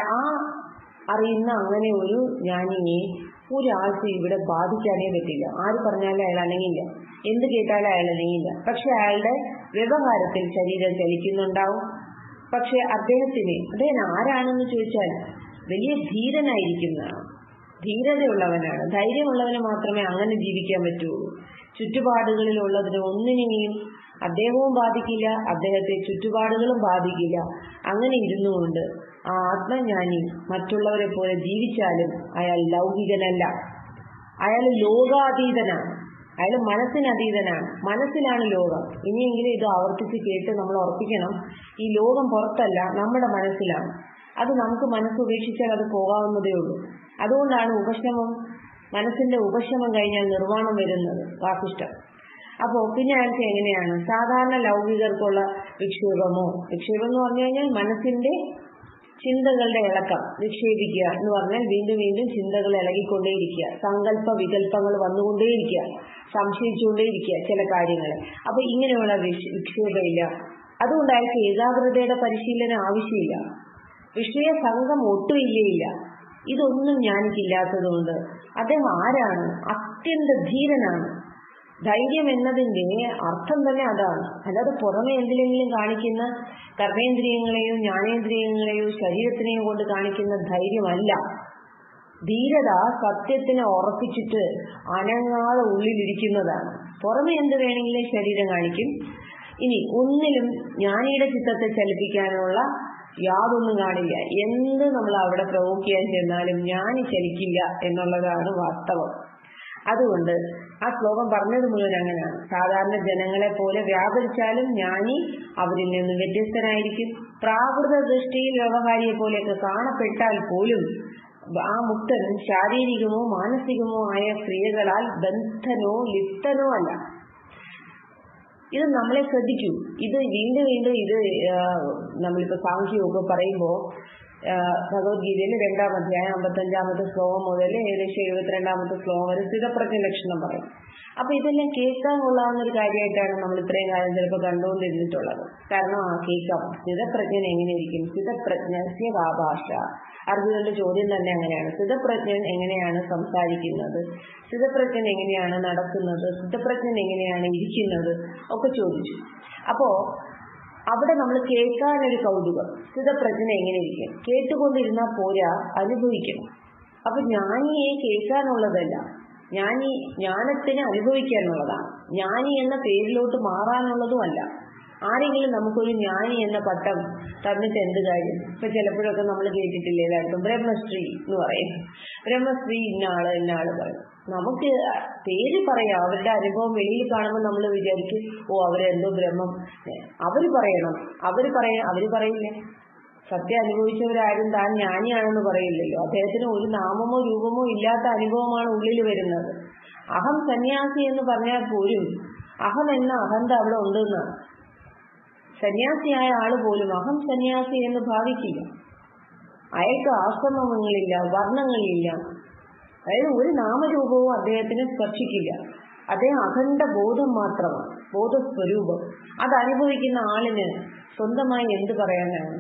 അറിയുന്ന അങ്ങനെ ഒരു ജ്ഞാനിയെ ഒരാൾക്ക് ഇവിടെ ബാധിക്കാനേ പറ്റില്ല. ആര് പറഞ്ഞാലും അയാൾ അനങ്ങില്ല, എന്ത് കേട്ടാലും അയാൾ അനങ്ങില്ല. പക്ഷെ അയാളുടെ വ്യവഹാരത്തിൽ ശരീരം ചലിക്കുന്നുണ്ടാവും. പക്ഷെ അദ്ദേഹത്തിന് അദ്ദേഹം ആരാണെന്ന് ചോദിച്ചാൽ വലിയ ധീരനായിരിക്കുന്നതാണ്, ധീരതയുള്ളവനാണ്. ധൈര്യമുള്ളവന് മാത്രമേ അങ്ങനെ ജീവിക്കാൻ പറ്റുള്ളൂ. ചുറ്റുപാടുകളിലുള്ളതിന് ഒന്നിനെയും അദ്ദേഹവും ബാധിക്കില്ല, അദ്ദേഹത്തെ ചുറ്റുപാടുകളും ബാധിക്കില്ല. അങ്ങനെ ഇരുന്നുകൊണ്ട് ആ ആത്മജ്ഞാനി മറ്റുള്ളവരെ പോലെ ജീവിച്ചാലും അയാൾ ലൗകികനല്ല, അയാൾ ലോകാതീതനാണ്, അയാൾ മനസ്സിനതീതനാണ്. മനസ്സിലാണ് ലോകം. ഇനിയെങ്കിലും ഇത് ആവർത്തിച്ച് കേട്ട് നമ്മൾ ഉറപ്പിക്കണം, ഈ ലോകം പുറത്തല്ല, നമ്മുടെ മനസ്സിലാണ്. അത് നമുക്ക് മനസ്സ് ഉപേക്ഷിച്ചാൽ അത് പോകാവുന്നതേ ഉള്ളൂ. അതുകൊണ്ടാണ് ഉപശമം, മനസ്സിന്റെ ഉപശമം കഴിഞ്ഞാൽ നിർവ്വാണം വരുന്നത്, വാസിഷ്ടം. അപ്പോ പിന്നെ അയാൾക്ക് എങ്ങനെയാണ്? സാധാരണ ലൗകികർക്കുള്ള വിക്ഷേപമോ, വിക്ഷേപം എന്ന് പറഞ്ഞു കഴിഞ്ഞാൽ മനസ്സിന്റെ ചിന്തകളുടെ ഇളക്കം, വിക്ഷേപിക്കുക എന്ന് പറഞ്ഞാൽ വീണ്ടും വീണ്ടും ചിന്തകൾ ഇളകിക്കൊണ്ടേയിരിക്കുക, സങ്കല്പ വികല്പങ്ങൾ വന്നുകൊണ്ടേയിരിക്കുക, സംശയിച്ചുകൊണ്ടേയിരിക്കുക ചില കാര്യങ്ങളെ. അപ്പൊ ഇങ്ങനെയുള്ള വിക്ഷേപമില്ല. അതുകൊണ്ട് അയാൾക്ക് ഏകാഗ്രതയുടെ പരിശീലനം ആവശ്യമില്ല, വിഷയ സംഘം ഒട്ടും ഇല്ലേയില്ല. ഇതൊന്നും ജ്ഞാനിക്കില്ലാത്തതുകൊണ്ട് അദ്ദേഹം ആരാണ്? അത്യന്ത ധീരനാണ്. ധൈര്യം എന്നതിന്റെ അർത്ഥം തന്നെ അതാണ്. അല്ലാതെ പുറമെ എന്തിലെങ്കിലും കാണിക്കുന്ന കർമ്മേന്ദ്രിയങ്ങളെയോ ജ്ഞാനേന്ദ്രിയങ്ങളെയോ ശരീരത്തിനെയോ കൊണ്ട് കാണിക്കുന്ന ധൈര്യമല്ല. ധീരത സത്യത്തിനെ ഉറപ്പിച്ചിട്ട് അനങ്ങാതെ ഉള്ളിലിരിക്കുന്നതാണ്. പുറമെ എന്ത് വേണമെങ്കിലും ശരീരം കാണിക്കും. ഇനി ഒന്നിലും ജ്ഞാനിയുടെ ചിത്തത്തെ ചലിപ്പിക്കാനുള്ള യാതൊന്നും കാണില്ല. എന്ത് നമ്മൾ അവിടെ പ്രവോക്ക് ചെയ്യാൻ ചെന്നാലും ജ്ഞാനി ചലിക്കില്ല എന്നുള്ളതാണ് വാസ്തവം. അതുകൊണ്ട് ആ ശ്ലോകം പറഞ്ഞത് മുഴുവൻ അങ്ങനെയാണ്. സാധാരണ ജനങ്ങളെ പോലെ വ്യാപരിച്ചാലും ജ്ഞാനി അവരിൽ നിന്ന് വ്യത്യസ്തനായിരിക്കും. പ്രാകൃത ദൃഷ്ടിയിൽ വ്യവഹാരിയെ പോലെയൊക്കെ കാണപ്പെട്ടാൽ പോലും ആ മുക്തൻ ശാരീരികമോ മാനസികമോ ആയ ക്രിയകളാൽ ബന്ധനോ ലിപ്തനോ അല്ല. ഇത് നമ്മളെ ശ്രദ്ധിക്കൂ. ഇത് വീണ്ടും വീണ്ടും ഇത് നമ്മളിപ്പോ സാഖ്യമൊക്കെ പറയുമ്പോ ഭഗവത്ഗീതയിലെ രണ്ടാം അധ്യായം അമ്പത്തഞ്ചാമത്തെ ശ്ലോകം മുതൽ ഏകദേശം എഴുപത്തിരണ്ടാമത്തെ ശ്ലോകം വരെ സ്ഥിതപ്രജ്ഞ ലക്ഷണം പറയും. അപ്പൊ ഇതെല്ലാം കേൾക്കാൻ കൊള്ളാവുന്ന ഒരു കാര്യമായിട്ടാണ് നമ്മൾ ഇത്രയും കാലം ചിലപ്പോൾ കണ്ടുകൊണ്ടിരുന്നിട്ടുള്ളത്. കാരണം ആ കേൾക്കാം, സ്ഥിതപ്രജ്ഞൻ എങ്ങനെയിരിക്കും? സ്ഥിതപ്രജ്ഞസ്യ കാ ഭാഷ? അർജുനന്റെ ചോദ്യം തന്നെ അങ്ങനെയാണ്. സ്ഥിതപ്രജ്ഞൻ എങ്ങനെയാണ് സംസാരിക്കുന്നത്? സ്ഥിതപ്രജ്ഞൻ എങ്ങനെയാണ് നടക്കുന്നത്? സ്ഥിതപ്രജ്ഞൻ എങ്ങനെയാണ് ഇരിക്കുന്നത്? ഒക്കെ ചോദിച്ചു. അപ്പോ അവിടെ നമ്മൾ കേൾക്കാനൊരു കൗതുകം. സ്ഥിതപ്രജ്ഞ എങ്ങനെ ഇരിക്കും? കേട്ടുകൊണ്ടിരുന്നാൽ പോരാ, അനുഭവിക്കണം. അപ്പൊ ജ്ഞാനിയെ കേൾക്കാനുള്ളതല്ല, ജ്ഞാനി ജ്ഞാനത്തിന് അനുഭവിക്കാനുള്ളതാണ്. ജ്ഞാനി എന്ന പേരിലോട്ട് മാറാനുള്ളതുമല്ല. ആരെങ്കിലും നമുക്കൊരു ജ്ഞാനി എന്ന പട്ടം തന്നിട്ട് എന്ത് കാര്യം? ഇപ്പൊ ചിലപ്പോഴൊക്കെ നമ്മൾ കേട്ടിട്ടില്ലേ എല്ലാവർക്കും ബ്രഹ്മശ്രീ എന്ന് പറയും. ബ്രഹ്മശ്രീ ഇന്ന ആള് ഇന്ന ആള് പറയും. നമുക്ക് പേര് പറയാം, അവരുടെ അനുഭവം വെളിയിൽ കാണുമ്പോൾ നമ്മൾ വിചാരിക്കും ഓ അവരെന്തോ ബ്രഹ്മം. അവര് പറയണം, അവര് പറയാ അവര് പറയില്ല. സത്യം അനുഭവിച്ചവരാരും താൻ ജ്ഞാനിയാണെന്ന് പറയില്ലല്ലോ. അദ്ദേഹത്തിന് ഒരു നാമമോ രൂപമോ ഇല്ലാത്ത അനുഭവമാണ് ഉള്ളിൽ വരുന്നത്. അഹം സന്യാസി എന്ന് പറഞ്ഞാൽ പോലും അഹം എന്ന അഹന്ത അവിടെ ഉണ്ടെന്നാണ്. സന്യാസിയായ ആള് പോലും അഹം സന്യാസി എന്ന് ഭാവിക്കില്ല. അയാൾക്ക് ആശ്രമങ്ങളില്ല, വർണ്ണങ്ങളില്ല, അതായത് ഒരു നാമരൂപവും അദ്ദേഹത്തിന് സ്പർശിക്കില്ല. അദ്ദേഹം അഖണ്ഡ ബോധം മാത്രമാണ്, ബോധസ്വരൂപം. അത് അനുഭവിക്കുന്ന ആളിന് സ്വന്തമായി എന്ത് പറയാനാണ്?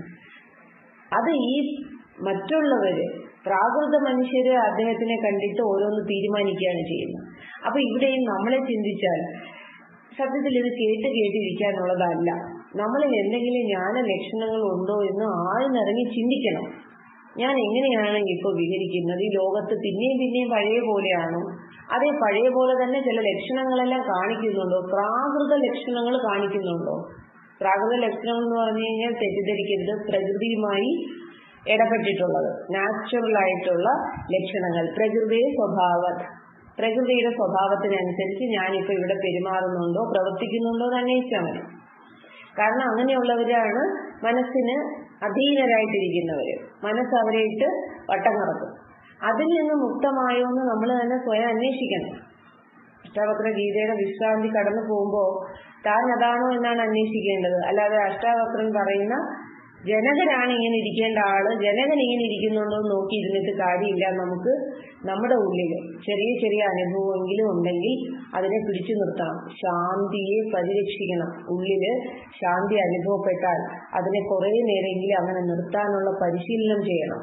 അത് ഈ മറ്റുള്ളവര് പ്രാകൃത മനുഷ്യര് അദ്ദേഹത്തിനെ കണ്ടിട്ട് ഓരോന്ന് തീരുമാനിക്കുകയാണ് ചെയ്യുന്നത്. അപ്പൊ ഇവിടെയും നമ്മളെ ചിന്തിച്ചാൽ സത്യത്തിൽ ഇത് കേട്ട് കേട്ടിരിക്കാനുള്ളതല്ല. നമ്മളിൽ എന്തെങ്കിലും ജ്ഞാന ലക്ഷണങ്ങൾ ഉണ്ടോ എന്ന് ആഴ്ന്നിറങ്ങി ചിന്തിക്കണം. ഞാൻ എങ്ങനെയാണ് ഇപ്പോൾ വിഹരിക്കുന്നത്? ഈ ലോകത്ത് പിന്നെയും പിന്നെയും പഴയ പോലെയാണോ? അതേ പഴയ പോലെ തന്നെ ചില ലക്ഷണങ്ങളെല്ലാം കാണിക്കുന്നുണ്ടോ? പ്രാകൃത ലക്ഷണങ്ങൾ കാണിക്കുന്നുണ്ടോ? പ്രാകൃത ലക്ഷണം എന്ന് പറഞ്ഞു കഴിഞ്ഞാൽ തെറ്റിദ്ധരിക്കരുത്, പ്രകൃതിയുമായി ഇടപെട്ടിട്ടുള്ളത് നാച്ചുറൽ ആയിട്ടുള്ള ലക്ഷണങ്ങൾ, പ്രകൃതിയുടെ സ്വഭാവ പ്രകൃതിയുടെ സ്വഭാവത്തിനനുസരിച്ച് ഞാനിപ്പോ ഇവിടെ പെരുമാറുന്നുണ്ടോ പ്രവർത്തിക്കുന്നുണ്ടോ എന്ന് അന്വേഷിച്ചാൽ മതി. കാരണം അങ്ങനെയുള്ളവരാണ് മനസ്സിന് അധീനരായിട്ടിരിക്കുന്നവര്. മനസ്സ് അവരെ ഇട്ട് വട്ടം കറക്കും. അതിൽ നിന്ന് മുക്തമായോ എന്ന് നമ്മൾ തന്നെ സ്വയം അന്വേഷിക്കണം. അഷ്ടാവക്ര ഗീതയുടെ വിശ്രാന്തി കടന്നു പോകുമ്പോ താൻ അതാണോ എന്നാണ് അന്വേഷിക്കേണ്ടത്. അല്ലാതെ അഷ്ടാവക്രൻ പറയുന്ന ജനകനാണ് ഇങ്ങനെ ഇരിക്കേണ്ട ആള്, ജനകൻ ഇങ്ങനെ ഇരിക്കുന്നുണ്ടോ എന്ന് നോക്കി ഇരുന്നിട്ട് കാര്യമില്ല. നമുക്ക് നമ്മുടെ ഉള്ളില് ചെറിയ ചെറിയ അനുഭവമെങ്കിലും ഉണ്ടെങ്കിൽ അതിനെ പിടിച്ചു നിർത്താം. ശാന്തിയെ പരിരക്ഷിക്കണം. ഉള്ളില് ശാന്തി അനുഭവപ്പെട്ടാൽ അതിനെ കുറെ നേരമെങ്കിലും അങ്ങനെ നിർത്താനുള്ള പരിശീലനം ചെയ്യണം.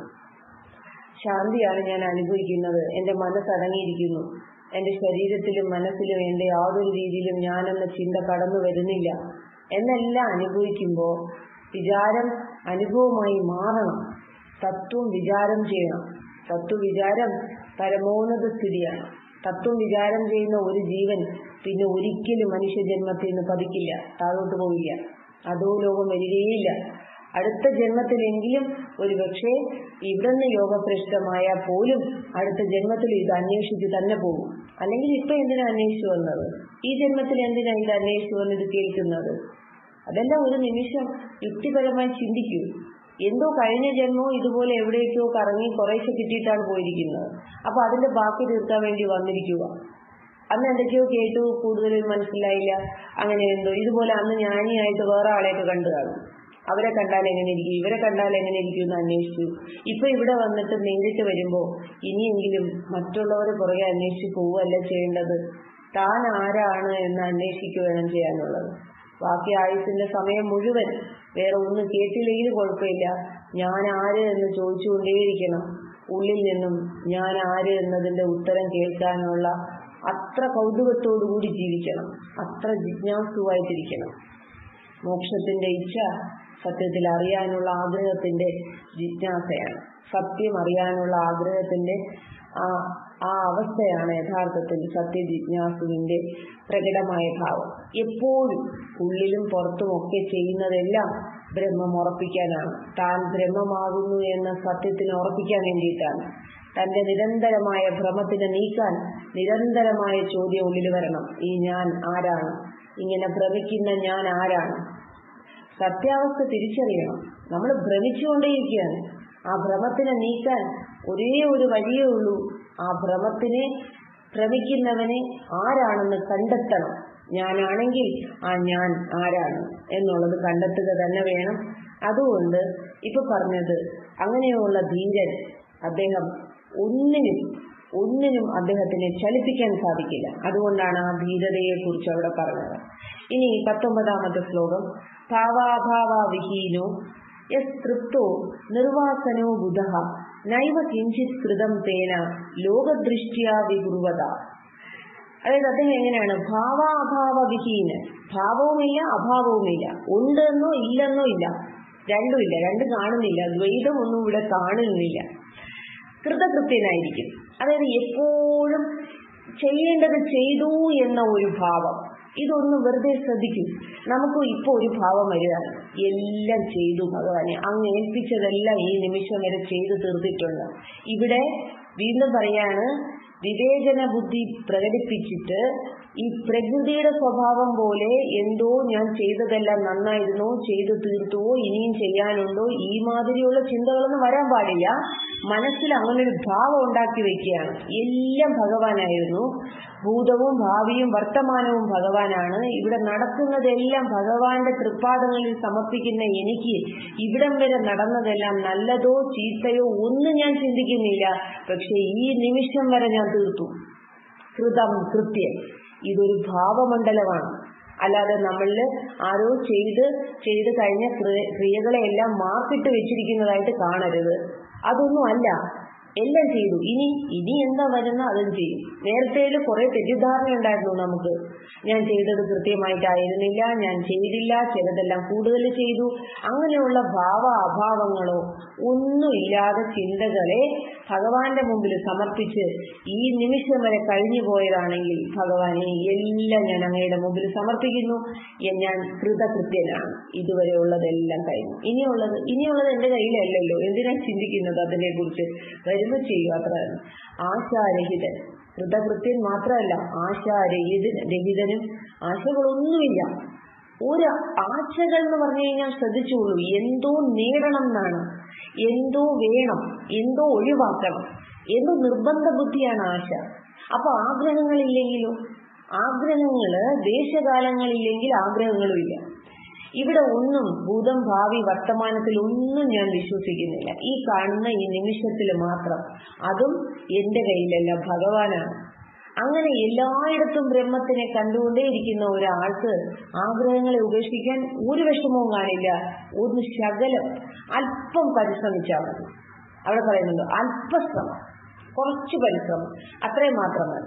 ശാന്തിയാണ് ഞാൻ അനുഭവിക്കുന്നത്, എന്റെ മനസ്സടങ്ങിയിരിക്കുന്നു, എന്റെ ശരീരത്തിലും മനസ്സിലും എന്റെ യാതൊരു രീതിയിലും ഞാനെന്ന ചിന്ത കടന്നു വരുന്നില്ല എന്നെല്ലാം അനുഭവിക്കുമ്പോ വിചാരം അനുഭവമായി മാറണം. തത്വം വിചാരം ചെയ്യണം. തത്വവിചാരം പരമോന്നത സ്ഥിതിയാണ്. തത്വം വിചാരം ചെയ്യുന്ന ഒരു ജീവൻ പിന്നെ ഒരിക്കലും മനുഷ്യജന്മത്തിൽ നിന്ന് പതിക്കില്ല, താഴോട്ട് പോവില്ല, അതോ ലോകം വരികയില്ല. അടുത്ത ജന്മത്തിലെങ്കിലും ഒരു പക്ഷേ ഇവിടുന്ന് യോഗഭ്രഷ്ടമായാൽ പോലും അടുത്ത ജന്മത്തിൽ ഇത് അന്വേഷിച്ച് തന്നെ പോകും. അല്ലെങ്കിൽ ഇപ്പൊ എന്തിനാ അന്വേഷിച്ചു വന്നത്? ഈ ജന്മത്തിൽ എന്തിനാ ഇത് അന്വേഷിച്ചു വന്ന് ഇത് കേൾക്കുന്നത്? അതെല്ലാം ഒരു നിമിഷം യുക്തിപരമായി ചിന്തിക്കൂ. എന്തോ കഴിഞ്ഞ ജന്മവും ഇതുപോലെ എവിടേക്കോ കറങ്ങി കുറേശ്ശെ കിട്ടിയിട്ടാണ് പോയിരിക്കുന്നത്. അപ്പൊ അതിന്റെ ബാക്കി തീർക്കാൻ വേണ്ടി വന്നിരിക്കുക. അന്ന് എന്തൊക്കെയോ കേട്ടു, കൂടുതലും മനസ്സിലായില്ല, അങ്ങനെ എന്തോ ഇതുപോലെ അന്ന് ജ്ഞാനിയായിട്ട് വേറെ ആളെയൊക്കെ കണ്ടു കാണും. അവരെ കണ്ടാൽ എങ്ങനെ ഇരിക്കും, ഇവരെ കണ്ടാൽ എങ്ങനെ ഇരിക്കും എന്ന് അന്വേഷിച്ചു. ഇപ്പൊ ഇവിടെ വന്നിട്ട് നേരിട്ട് വരുമ്പോ ഇനിയെങ്കിലും മറ്റുള്ളവരെ പുറകെ അന്വേഷിച്ച് പോവുകയല്ല ചെയ്യേണ്ടത്. താൻ ആരാണ് എന്ന് അന്വേഷിക്കുകയാണ് ചെയ്യാനുള്ളത്. ബാക്കി ആയുസിന്റെ സമയം മുഴുവൻ വേറെ ഒന്നും കേട്ടില്ലെങ്കിലും കുഴപ്പമില്ല, ഞാൻ ആര് എന്ന് ചോദിച്ചുകൊണ്ടേയിരിക്കണം. ഉള്ളിൽ നിന്നും ഞാൻ ആര് എന്നതിന്റെ ഉത്തരം കേൾക്കാനുള്ള അത്ര കൗതുകത്തോടുകൂടി ജീവിക്കണം, അത്ര ജിജ്ഞാസുവായിട്ടിരിക്കണം. മോക്ഷത്തിന്റെ ഇച്ഛ സത്യത്തിൽ അറിയാനുള്ള ആഗ്രഹത്തിന്റെ ജിജ്ഞാസയാണ്. സത്യം അറിയാനുള്ള ആഗ്രഹത്തിന്റെ ആ ആ അവസ്ഥയാണ് യഥാർത്ഥത്തിൽ സത്യജിജ്ഞാസുവിന്റെ പ്രകടമായ ഭാവം. എപ്പോഴും ഉള്ളിലും പുറത്തുമൊക്കെ ചെയ്യുന്നതെല്ലാം ബ്രഹ്മം ഉറപ്പിക്കാനാണ്. താൻ ബ്രഹ്മമാകുന്നു എന്ന സത്യത്തിന് ഉറപ്പിക്കാൻ വേണ്ടിയിട്ടാണ്. തന്റെ നിരന്തരമായ ഭ്രമത്തിനെ നീക്കാൻ നിരന്തരമായ ചോദ്യം ഉള്ളിൽ വരണം. ഈ ഞാൻ ആരാണ്? ഇങ്ങനെ ഭ്രമിക്കുന്ന ഞാൻ ആരാണ്? സത്യാവസ്ഥ തിരിച്ചറിയണം. നമ്മൾ ഭ്രമിച്ചുകൊണ്ടേയിരിക്കുകയാണ്. ആ ഭ്രമത്തിനെ നീക്കാൻ ഒരേ ഒരു വഴിയേ ഉള്ളൂ. ആ ഭ്രമത്തിനെ ഭ്രമിക്കുന്നവനെ ആരാണെന്ന് കണ്ടെത്തണം. ഞാനാണെങ്കിൽ ആ ഞാൻ ആരാണ് എന്നുള്ളത് കണ്ടെത്തുക തന്നെ വേണം. അതുകൊണ്ട് ഇപ്പൊ പറഞ്ഞത് അങ്ങനെയുള്ള ധീരൻ അദ്ദേഹം ഒന്നിനും ഒന്നിനും അദ്ദേഹത്തിനെ ചലിപ്പിക്കാൻ സാധിക്കില്ല. അതുകൊണ്ടാണ് ആ ധീരതയെ കുറിച്ച് അവിടെ പറഞ്ഞത്. ഇനി പത്തൊമ്പതാമത്തെ ശ്ലോകം, ഭാവാഭാവ വിഹീനോ യസ് തൃപ്തോ നിർവാസനോ ബുധഃ നൈവ കിഞ്ചിത് കൃതം തേന ലോകദൃഷ്ട്യാ വികുർവത. അതായത് അദ്ദേഹം എങ്ങനെയാണ്? ഭാവാഭാവ വിഹീന്, ഭാവവുമില്ല അഭാവവുമില്ല, ഉണ്ടെന്നോ ഇല്ലെന്നോ ഇല്ല, രണ്ടുമില്ല, രണ്ട് കാണുന്നില്ല, ദ്വൈതം ഒന്നും ഇവിടെ കാണുന്നില്ല. കൃതകൃത്യനായിരിക്കും. അതായത് എപ്പോഴും ചെയ്യേണ്ടത് ചെയ്തു എന്ന ഒരു ഭാവം, ഇതൊന്ന് വെറുതെ ശ്രദ്ധിക്കൂ. നമുക്ക് ഇപ്പൊ ഒരു ഭാവം വരികയാണ്, എല്ലാം ചെയ്തു ഭഗവാനെ, അങ്ങ് ഏൽപ്പിച്ചതെല്ലാം ഈ നിമിഷം വരെ ചെയ്തു തീർത്തിട്ടുണ്ട്. ഇവിടെ വീണ്ടും പറയാണ്, വിവേചന ബുദ്ധി പ്രകടിപ്പിച്ചിട്ട് ഈ പ്രകൃതിയുടെ സ്വഭാവം പോലെ എന്തോ ഞാൻ ചെയ്തതെല്ലാം നന്നായിരുന്നോ, ചെയ്തു തീർത്തുവോ, ഇനിയും ചെയ്യാനുണ്ടോ, ഈ മാതിരിയുള്ള ചിന്തകളൊന്നും വരാൻ പാടില്ല. മനസ്സിൽ അങ്ങനൊരു ഭാവം ഉണ്ടാക്കി വെക്കുകയാണ്. എല്ലാം ഭഗവാനായിരുന്നു, ഭൂതവും ഭാവിയും വർത്തമാനവും ഭഗവാനാണ്. ഇവിടെ നടക്കുന്നതെല്ലാം ഭഗവാന്റെ തൃപ്പാദങ്ങളിൽ സമർപ്പിക്കുന്ന എനിക്ക് ഇവിടം വരെ നടന്നതെല്ലാം നല്ലതോ ചീത്തയോ ഒന്നും ഞാൻ ചിന്തിക്കുന്നില്ല. പക്ഷെ ഈ നിമിഷം വരെ ഞാൻ തീർത്തു. കൃതം കൃത്യം, ഇതൊരു ഭാവമണ്ഡലമാണ്. അല്ലാതെ നമ്മളില് ആരോ ചെയ്ത് ചെയ്ത് കഴിഞ്ഞ ക്രിയകളെല്ലാം മാർക്കിട്ട് വെച്ചിരിക്കുന്നതായിട്ട് കാണരുത്. അതൊന്നും അല്ല, എല്ലാം ചെയ്തു. ഇനി ഇനി എന്താ വരുന്ന അതും ചെയ്യും. നേരത്തേല് കുറെ തെറ്റിദ്ധാരണ ഉണ്ടായിരുന്നു നമുക്ക്. ഞാൻ ചെയ്തത് കൃത്യമായിട്ടായിരുന്നില്ല, ഞാൻ ചെയ്തില്ല, ചിലതെല്ലാം കൂടുതൽ ചെയ്തു. അങ്ങനെയുള്ള ഭാവ അഭാവങ്ങളോ ഒന്നുമില്ലാതെ ചിന്തകളെ ഭഗവാന്റെ മുമ്പിൽ സമർപ്പിച്ച് ഈ നിമിഷം വരെ കഴിഞ്ഞു പോയതാണെങ്കിൽ ഭഗവാനെ എല്ലാം ഞാൻ അങ്ങയുടെ മുമ്പിൽ സമർപ്പിക്കുന്നു, ഞാൻ കൃതകൃത്യനാണ്, ഇതുവരെ ഉള്ളതെല്ലാം കഴിഞ്ഞു. ഇനിയുള്ളത് ഇനിയുള്ളത് എന്റെ കയ്യിലല്ലല്ലോ, എന്തിനാ ചിന്തിക്കുന്നത് അതിനെ കുറിച്ച്? വരുമ്പോ ചെയ്യുക, അത്ര ആശാരഹിതൻ. കൃതകൃത്യൻ മാത്രമല്ല, ആശാരഹിത രഹിതനും ആശകളൊന്നുമില്ല. ഒരു ആശകൾ എന്ന് പറഞ്ഞു കഴിഞ്ഞാൽ ശ്രദ്ധിച്ചോളൂ, എന്തോ നേടണം എന്നാണ്, എന്തോ വേണം, എന്തോ ഒഴിവാക്കണം, എന്തോ നിർബന്ധ ബുദ്ധിയാണ് ആശ. അപ്പൊ ആഗ്രഹങ്ങളില്ലെങ്കിലോ? ആഗ്രഹങ്ങള് ദേശകാലങ്ങളില്ലെങ്കിൽ ആഗ്രഹങ്ങളും ഇല്ല. ഇവിടെ ഒന്നും ഭൂതം ഭാവി വർത്തമാനത്തിൽ ഒന്നും ഞാൻ വിശ്വസിക്കുന്നില്ല. ഈ കാണുന്ന ഈ നിമിഷത്തിൽ മാത്രം, അതും എന്റെ കയ്യിലല്ല, ഭഗവാനാണ്. അങ്ങനെ എല്ലായിടത്തും ബ്രഹ്മത്തിനെ കണ്ടുകൊണ്ടേയിരിക്കുന്ന ഒരാൾക്ക് ആഗ്രഹങ്ങളെ ഉപേക്ഷിക്കാൻ ഒരു വിഷമവും കാണില്ല. ഒന്ന് ശകലം അല്പം പരിശ്രമിച്ചാൽ മതി. അവിടെ പറയുന്നുണ്ട് അല്പശ്രമം, കുറച്ച് പരിശ്രമം, അത്രയും മാത്രം മതി.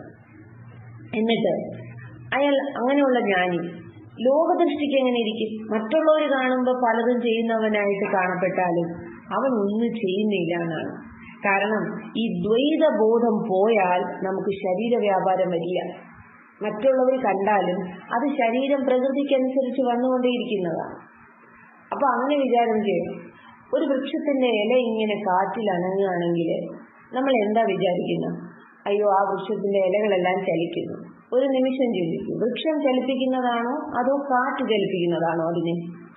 എന്നിട്ട് അയാൾ അങ്ങനെയുള്ള ജ്ഞാനി ലോകദൃഷ്ടിക്ക് എങ്ങനെ ഇരിക്കും? മറ്റുള്ളവർ കാണുമ്പോൾ പലതും ചെയ്യുന്നവനായിട്ട് കാണപ്പെട്ടാലും അവൻ ഒന്നും ചെയ്യുന്നില്ല എന്നാണ്. കാരണം ഈ ദ്വൈത ബോധം പോയാൽ നമുക്ക് ശരീര വ്യാപാരം വരില്ല. മറ്റുള്ളവർ കണ്ടാലും അത് ശരീരം പ്രകൃതിക്കനുസരിച്ച് വന്നുകൊണ്ടേയിരിക്കുന്നതാണ്. അപ്പൊ അങ്ങനെ വിചാരം ചെയ്യണം. ഒരു വൃക്ഷത്തിന്റെ ഇല ഇങ്ങനെ കാറ്റിൽ അനങ്ങുകയാണെങ്കിൽ നമ്മൾ എന്താ വിചാരിക്കുന്നത്? അയ്യോ, ആ വൃക്ഷത്തിന്റെ ഇലകളെല്ലാം ചലിക്കുന്നു. ഒരു നിമിഷം ചിന്തിക്കും, വൃക്ഷം ചലിപ്പിക്കുന്നതാണോ അതോ കാറ്റ് ചലിപ്പിക്കുന്നതാണോ? അതിനെ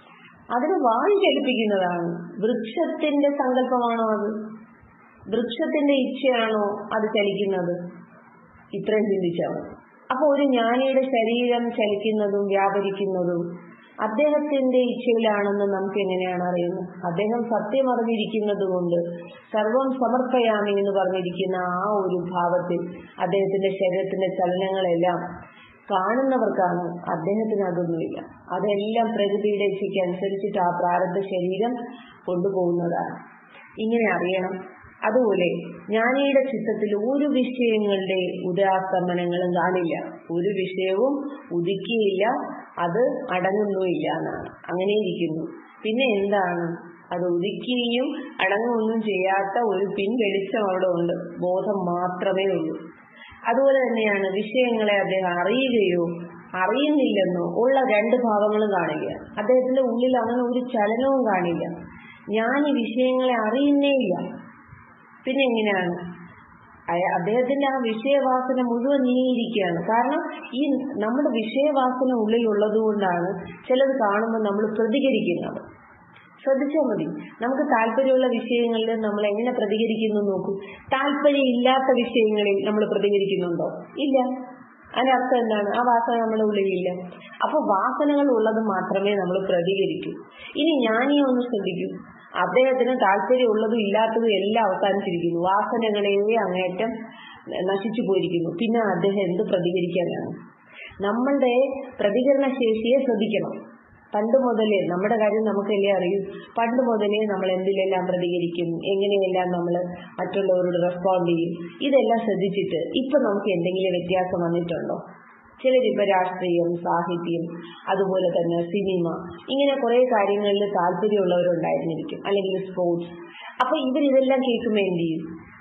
അതിന് വായു ചലിപ്പിക്കുന്നതാണ്. വൃക്ഷത്തിന്റെ സങ്കല്പമാണോ അത്? വൃക്ഷത്തിന്റെ ഇച്ഛയാണോ അത് ചലിക്കുന്നത്? ഇത്രയും ചിന്തിച്ചാൽ മതി. അപ്പൊ ഒരു ജ്ഞാനിയുടെ ശരീരം ചലിക്കുന്നതും വ്യാപരിക്കുന്നതും അദ്ദേഹത്തിന്റെ ഇച്ഛയിലാണെന്ന് നമുക്ക് എങ്ങനെയാണ് അറിയുന്നത്? അദ്ദേഹം സത്യം അറിഞ്ഞിരിക്കുന്നത് കൊണ്ട് സർവം സമർപ്പയാമി എന്ന് പറഞ്ഞിരിക്കുന്ന ആ ഒരു ഭാവത്തിൽ അദ്ദേഹത്തിന്റെ ശരീരത്തിന്റെ ചലനങ്ങളെല്ലാം കാണുന്നവർക്കാണ്. അദ്ദേഹത്തിന് അതൊന്നുമില്ല. അതെല്ലാം പ്രകൃതിയുടെ ഇച്ഛയ്ക്ക് അനുസരിച്ചിട്ട് ആ പ്രാരബ്ധ ശരീരം കൊണ്ടുപോകുന്നതാണ്. ഇങ്ങനെ അറിയണം. അതുപോലെ ജ്ഞാനിയുടെ ചിത്തത്തിൽ ഒരു വിഷയങ്ങളുടെ ഉദയാസ്തമനങ്ങളും കാണില്ല, ഒരു വിഷയവും ഉദിക്കുകയില്ല, അത് അടങ്ങുന്നുമില്ല എന്നാണ്. അങ്ങനെ ഇരിക്കുന്നു. പിന്നെ എന്താണ്? അത് ഉദിക്കുകയും അടങ്ങുകയൊന്നും ചെയ്യാത്ത ഒരു പിൻ വെളിച്ചം അവിടെ ഉണ്ട്, ബോധം മാത്രമേ ഉള്ളൂ. അതുപോലെ തന്നെയാണ് വിഷയങ്ങളെ അദ്ദേഹം അറിയുകയോ അറിയുന്നില്ലെന്നോ ഉള്ള രണ്ട് ഭാവങ്ങളും കാണില്ല. അദ്ദേഹത്തിന്റെ ഉള്ളിൽ അങ്ങനെ ഒരു ചലനവും കാണില്ല. ഞാൻ ഈ വിഷയങ്ങളെ അറിയുന്നേ ഇല്ല. പിന്നെ എങ്ങനെയാണ്? അദ്ദേഹത്തിന്റെ ആ വിഷയവാസന മുഴുവൻ നീങ്ങിയിരിക്കുകയാണ്. കാരണം ഈ നമ്മുടെ വിഷയവാസന ഉള്ളിലുള്ളത് കൊണ്ടാണ് ചിലത് കാണുമ്പോൾ നമ്മൾ പ്രതികരിക്കുന്നത്. ശ്രദ്ധിച്ചാൽ മതി. നമുക്ക് താല്പര്യമുള്ള വിഷയങ്ങളിൽ നമ്മൾ എങ്ങനെ പ്രതികരിക്കുന്നു നോക്കൂ. താല്പര്യം ഇല്ലാത്ത വിഷയങ്ങളിൽ നമ്മൾ പ്രതികരിക്കുന്നുണ്ടോ? ഇല്ല. അതിനർത്ഥം എന്താണ്? ആ വാസന നമ്മുടെ ഉള്ളിലില്ല. അപ്പൊ വാസനകൾ ഉള്ളത് മാത്രമേ നമ്മൾ പ്രതികരിക്കൂ. ഇനി ഞാനീ ഒന്ന് ശ്രദ്ധിക്കൂ. അദ്ദേഹത്തിന് താല്പര്യമുള്ളതും ഇല്ലാത്തതും എല്ലാം അവസാനിച്ചിരിക്കുന്നു. വാസനകളെ അങ്ങേറ്റം നശിച്ചു പോയിരിക്കുന്നു. പിന്നെ അദ്ദേഹം എന്ത് പ്രതികരിക്കാനാണ്? നമ്മളുടെ പ്രതികരണ ശേഷിയെ ശ്രദ്ധിക്കണം. പണ്ട് മുതലേ നമ്മുടെ കാര്യം നമുക്കല്ലേ അറിയൂ. പണ്ട് മുതലേ നമ്മൾ എന്തിലെല്ലാം പ്രതികരിക്കും, എങ്ങനെയെല്ലാം നമ്മൾ മറ്റുള്ളവരോട് റെസ്പോണ്ട് ചെയ്യും, ഇതെല്ലാം ശ്രദ്ധിച്ചിട്ട് ഇപ്പൊ നമുക്ക് എന്തെങ്കിലും വ്യത്യാസം വന്നിട്ടുണ്ടോ? ചിലരിപ്പോ രാഷ്ട്രീയം, സാഹിത്യം, അതുപോലെ തന്നെ സിനിമ, ഇങ്ങനെ കുറെ കാര്യങ്ങളിൽ താല്പര്യമുള്ളവരുണ്ടായിരുന്നിരിക്കും, അല്ലെങ്കിൽ സ്പോർട്സ്. അപ്പൊ ഇവരിതെല്ലാം കേൾക്കുമ്പോൾ എന്ത് ചെയ്യും?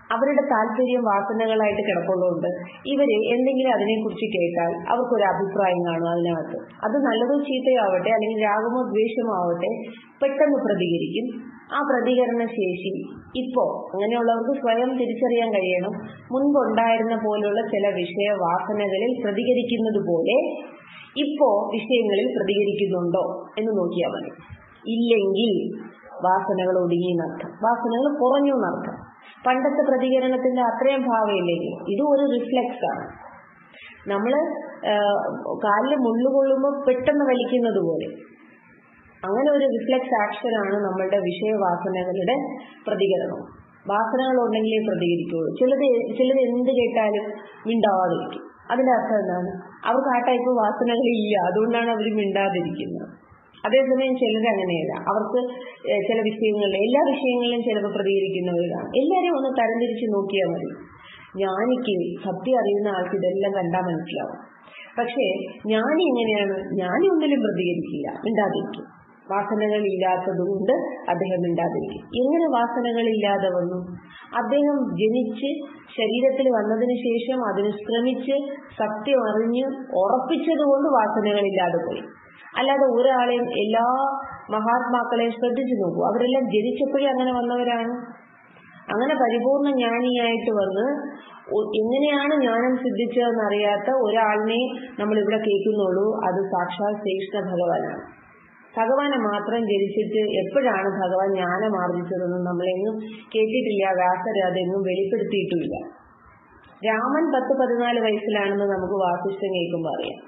അവരുടെ താല്പര്യം വാസനകളായിട്ട് കിടപ്പുള്ളതുകൊണ്ട് ഇവര് എന്തെങ്കിലും അതിനെക്കുറിച്ച് കേട്ടാൽ അവർക്കൊരു അഭിപ്രായം കാണും അതിനകത്ത്. അത് നല്ലതോ ചീത്തയോ ആവട്ടെ, അല്ലെങ്കിൽ രാഗമോ ദ്വേഷമോ ആവട്ടെ, പെട്ടെന്ന് പ്രതികരിക്കും. ആ പ്രതികരണ ശേഷി ഇപ്പോ അങ്ങനെയുള്ളവർക്ക് സ്വയം തിരിച്ചറിയാൻ കഴിയണം. മുൻപുണ്ടായിരുന്ന പോലുള്ള ചില വിഷയ വാസനകളിൽ പ്രതികരിക്കുന്നത് പോലെ ഇപ്പോ വിഷയങ്ങളിൽ പ്രതികരിക്കുന്നുണ്ടോ എന്ന് നോക്കിയാൽ മതി. ഇല്ലെങ്കിൽ വാസനകൾ ഒടുങ്ങി എന്നർത്ഥം, വാസനകൾ കുറഞ്ഞു എന്നർത്ഥം. പണ്ടത്തെ പ്രതികരണത്തിന്റെ അത്രയും ഭാവമില്ലെങ്കിൽ ഇത് ഒരു റിഫ്ലെക്സ് ആണ്. നമ്മള് കാലിൽ മുള്ളുകൊള്ളുമ്പോൾ പെട്ടെന്ന് വലിക്കുന്നത് പോലെ അങ്ങനെ ഒരു റിഫ്ലെക്സ് ആക്ഷനാണ് നമ്മളുടെ വിഷയവാസനകളുടെ പ്രതികരണം. വാസനകൾ ഉണ്ടെങ്കിലേ പ്രതികരിക്കുള്ളൂ. ചിലത് ചിലത് എന്ത് കേട്ടാലും മിണ്ടാതിരിക്കും. അതിന്റെ അർത്ഥം എന്താണ്? അവർക്ക് ആ ടൈപ്പ് വാസനകളില്ല, അതുകൊണ്ടാണ് അവർ മിണ്ടാതിരിക്കുന്നത്. അതേസമയം ചിലർ അങ്ങനെയല്ല, അവർക്ക് ചില വിഷയങ്ങളിൽ, എല്ലാ വിഷയങ്ങളിലും ചിലപ്പോൾ പ്രതികരിക്കുന്നവരാണ്. എല്ലാവരെയും ഒന്ന് തരംതിരിച്ച് നോക്കിയാൽ മതി. ജ്ഞാനിക്ക് സത്യം അറിയുന്ന ആൾക്ക് ഇതെല്ലാം കണ്ടാൽ മനസ്സിലാവും. പക്ഷേ ജ്ഞാനി എങ്ങനെയാണ്? ജ്ഞാനി ഒന്നിലും പ്രതികരിക്കില്ല, മിണ്ടാതിരിക്കും. വാസനകൾ ഇല്ലാത്തതുകൊണ്ട് അദ്ദേഹം മിണ്ടാതിരിക്കും. എങ്ങനെ വാസനകൾ ഇല്ലാതെ വന്നു? അദ്ദേഹം ജനിച്ച് ശരീരത്തിൽ വന്നതിന് ശേഷം അതിന് ശ്രമിച്ച് സത്യം അറിഞ്ഞ് ഉറപ്പിച്ചതുകൊണ്ട് വാസനകളില്ലാതെ പോയി. അല്ലാതെ ഒരാളെയും, എല്ലാ മഹാത്മാക്കളെയും ശ്രദ്ധിച്ചു നോക്കൂ, അവരെല്ലാം ജനിച്ചപ്പോഴേ അങ്ങനെ വന്നവരാണ്. അങ്ങനെ പരിപൂർണ ജ്ഞാനിയായിട്ട് വന്ന് എങ്ങനെയാണ് ജ്ഞാനം സിദ്ധിച്ചതെന്ന് അറിയാത്ത ഒരാളിനെ നമ്മൾ ഇവിടെ കേൾക്കുന്നുള്ളൂ. അത് സാക്ഷാൽ ശ്രീകൃഷ്ണ ഭഗവാനാണ്. ഭഗവാനെ മാത്രം ജനിച്ചിട്ട് എപ്പോഴാണ് ഭഗവാൻ ജ്ഞാനം ആർജിച്ചതെന്ന് നമ്മളെങ്ങും കേട്ടിട്ടില്ല. വ്യാസര് അതെങ്ങും വെളിപ്പെടുത്തിയിട്ടുമില്ല. രാമൻ പത്ത് പതിനാല് വയസ്സിലാണെന്ന് നമുക്ക് വാസിഷ്ഠം കേൾക്കുമ്പോൾ അറിയാം.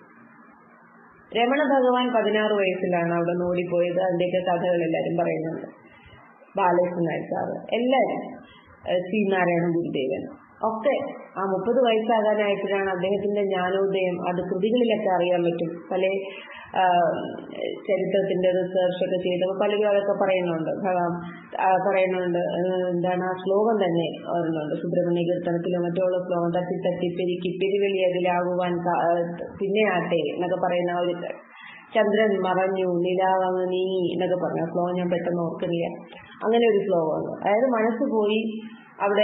രമണ ഭഗവാൻ പതിനാറ് വയസ്സിലാണ് അവിടെ ഓടിപ്പോയത്. അതിന്റെയൊക്കെ കഥകൾ എല്ലാവരും പറയുന്നുണ്ട്. ബാലകൃഷ്ണൻ നായർ സാറ്, എല്ലാവരും, ശ്രീനാരായണ ഗുരുദേവൻ ഒക്കെ ആ മുപ്പത് വയസ്സാകാനായപ്പോഴാണ് അദ്ദേഹത്തിന്റെ ജ്ഞാനോദയം. അത് കൃതികളിലൊക്കെ അറിയാൻ പറ്റും. പല ചരിത്രത്തിന്റെ റിസർച്ച് ഒക്കെ ചെയ്തപ്പോൾ പലരും അതൊക്കെ പറയുന്നുണ്ട്. പറയുന്നുണ്ട് എന്താണ് ആ ശ്ലോകം തന്നെ പറയുന്നുണ്ട്. സുബ്രഹ്മണ്യ കീർത്തനത്തിലോ മറ്റുള്ള ശ്ലോകം, തട്ടി തട്ടി പെരുക്കി പെരുവെളി അതിലാകുവാൻ പിന്നെ ആട്ടെ എന്നൊക്കെ പറയുന്ന ഒരു ചന്ദ്രൻ മറഞ്ഞു നിലാവങ്ങ് നീങ്ങി എന്നൊക്കെ പറഞ്ഞ ശ്ലോകം ഞാൻ പെട്ടെന്ന് ഓർക്കുന്നില്ല. അങ്ങനെ ഒരു ശ്ലോകമുണ്ട്. അതായത് മനസ്സ് പോയി അവിടെ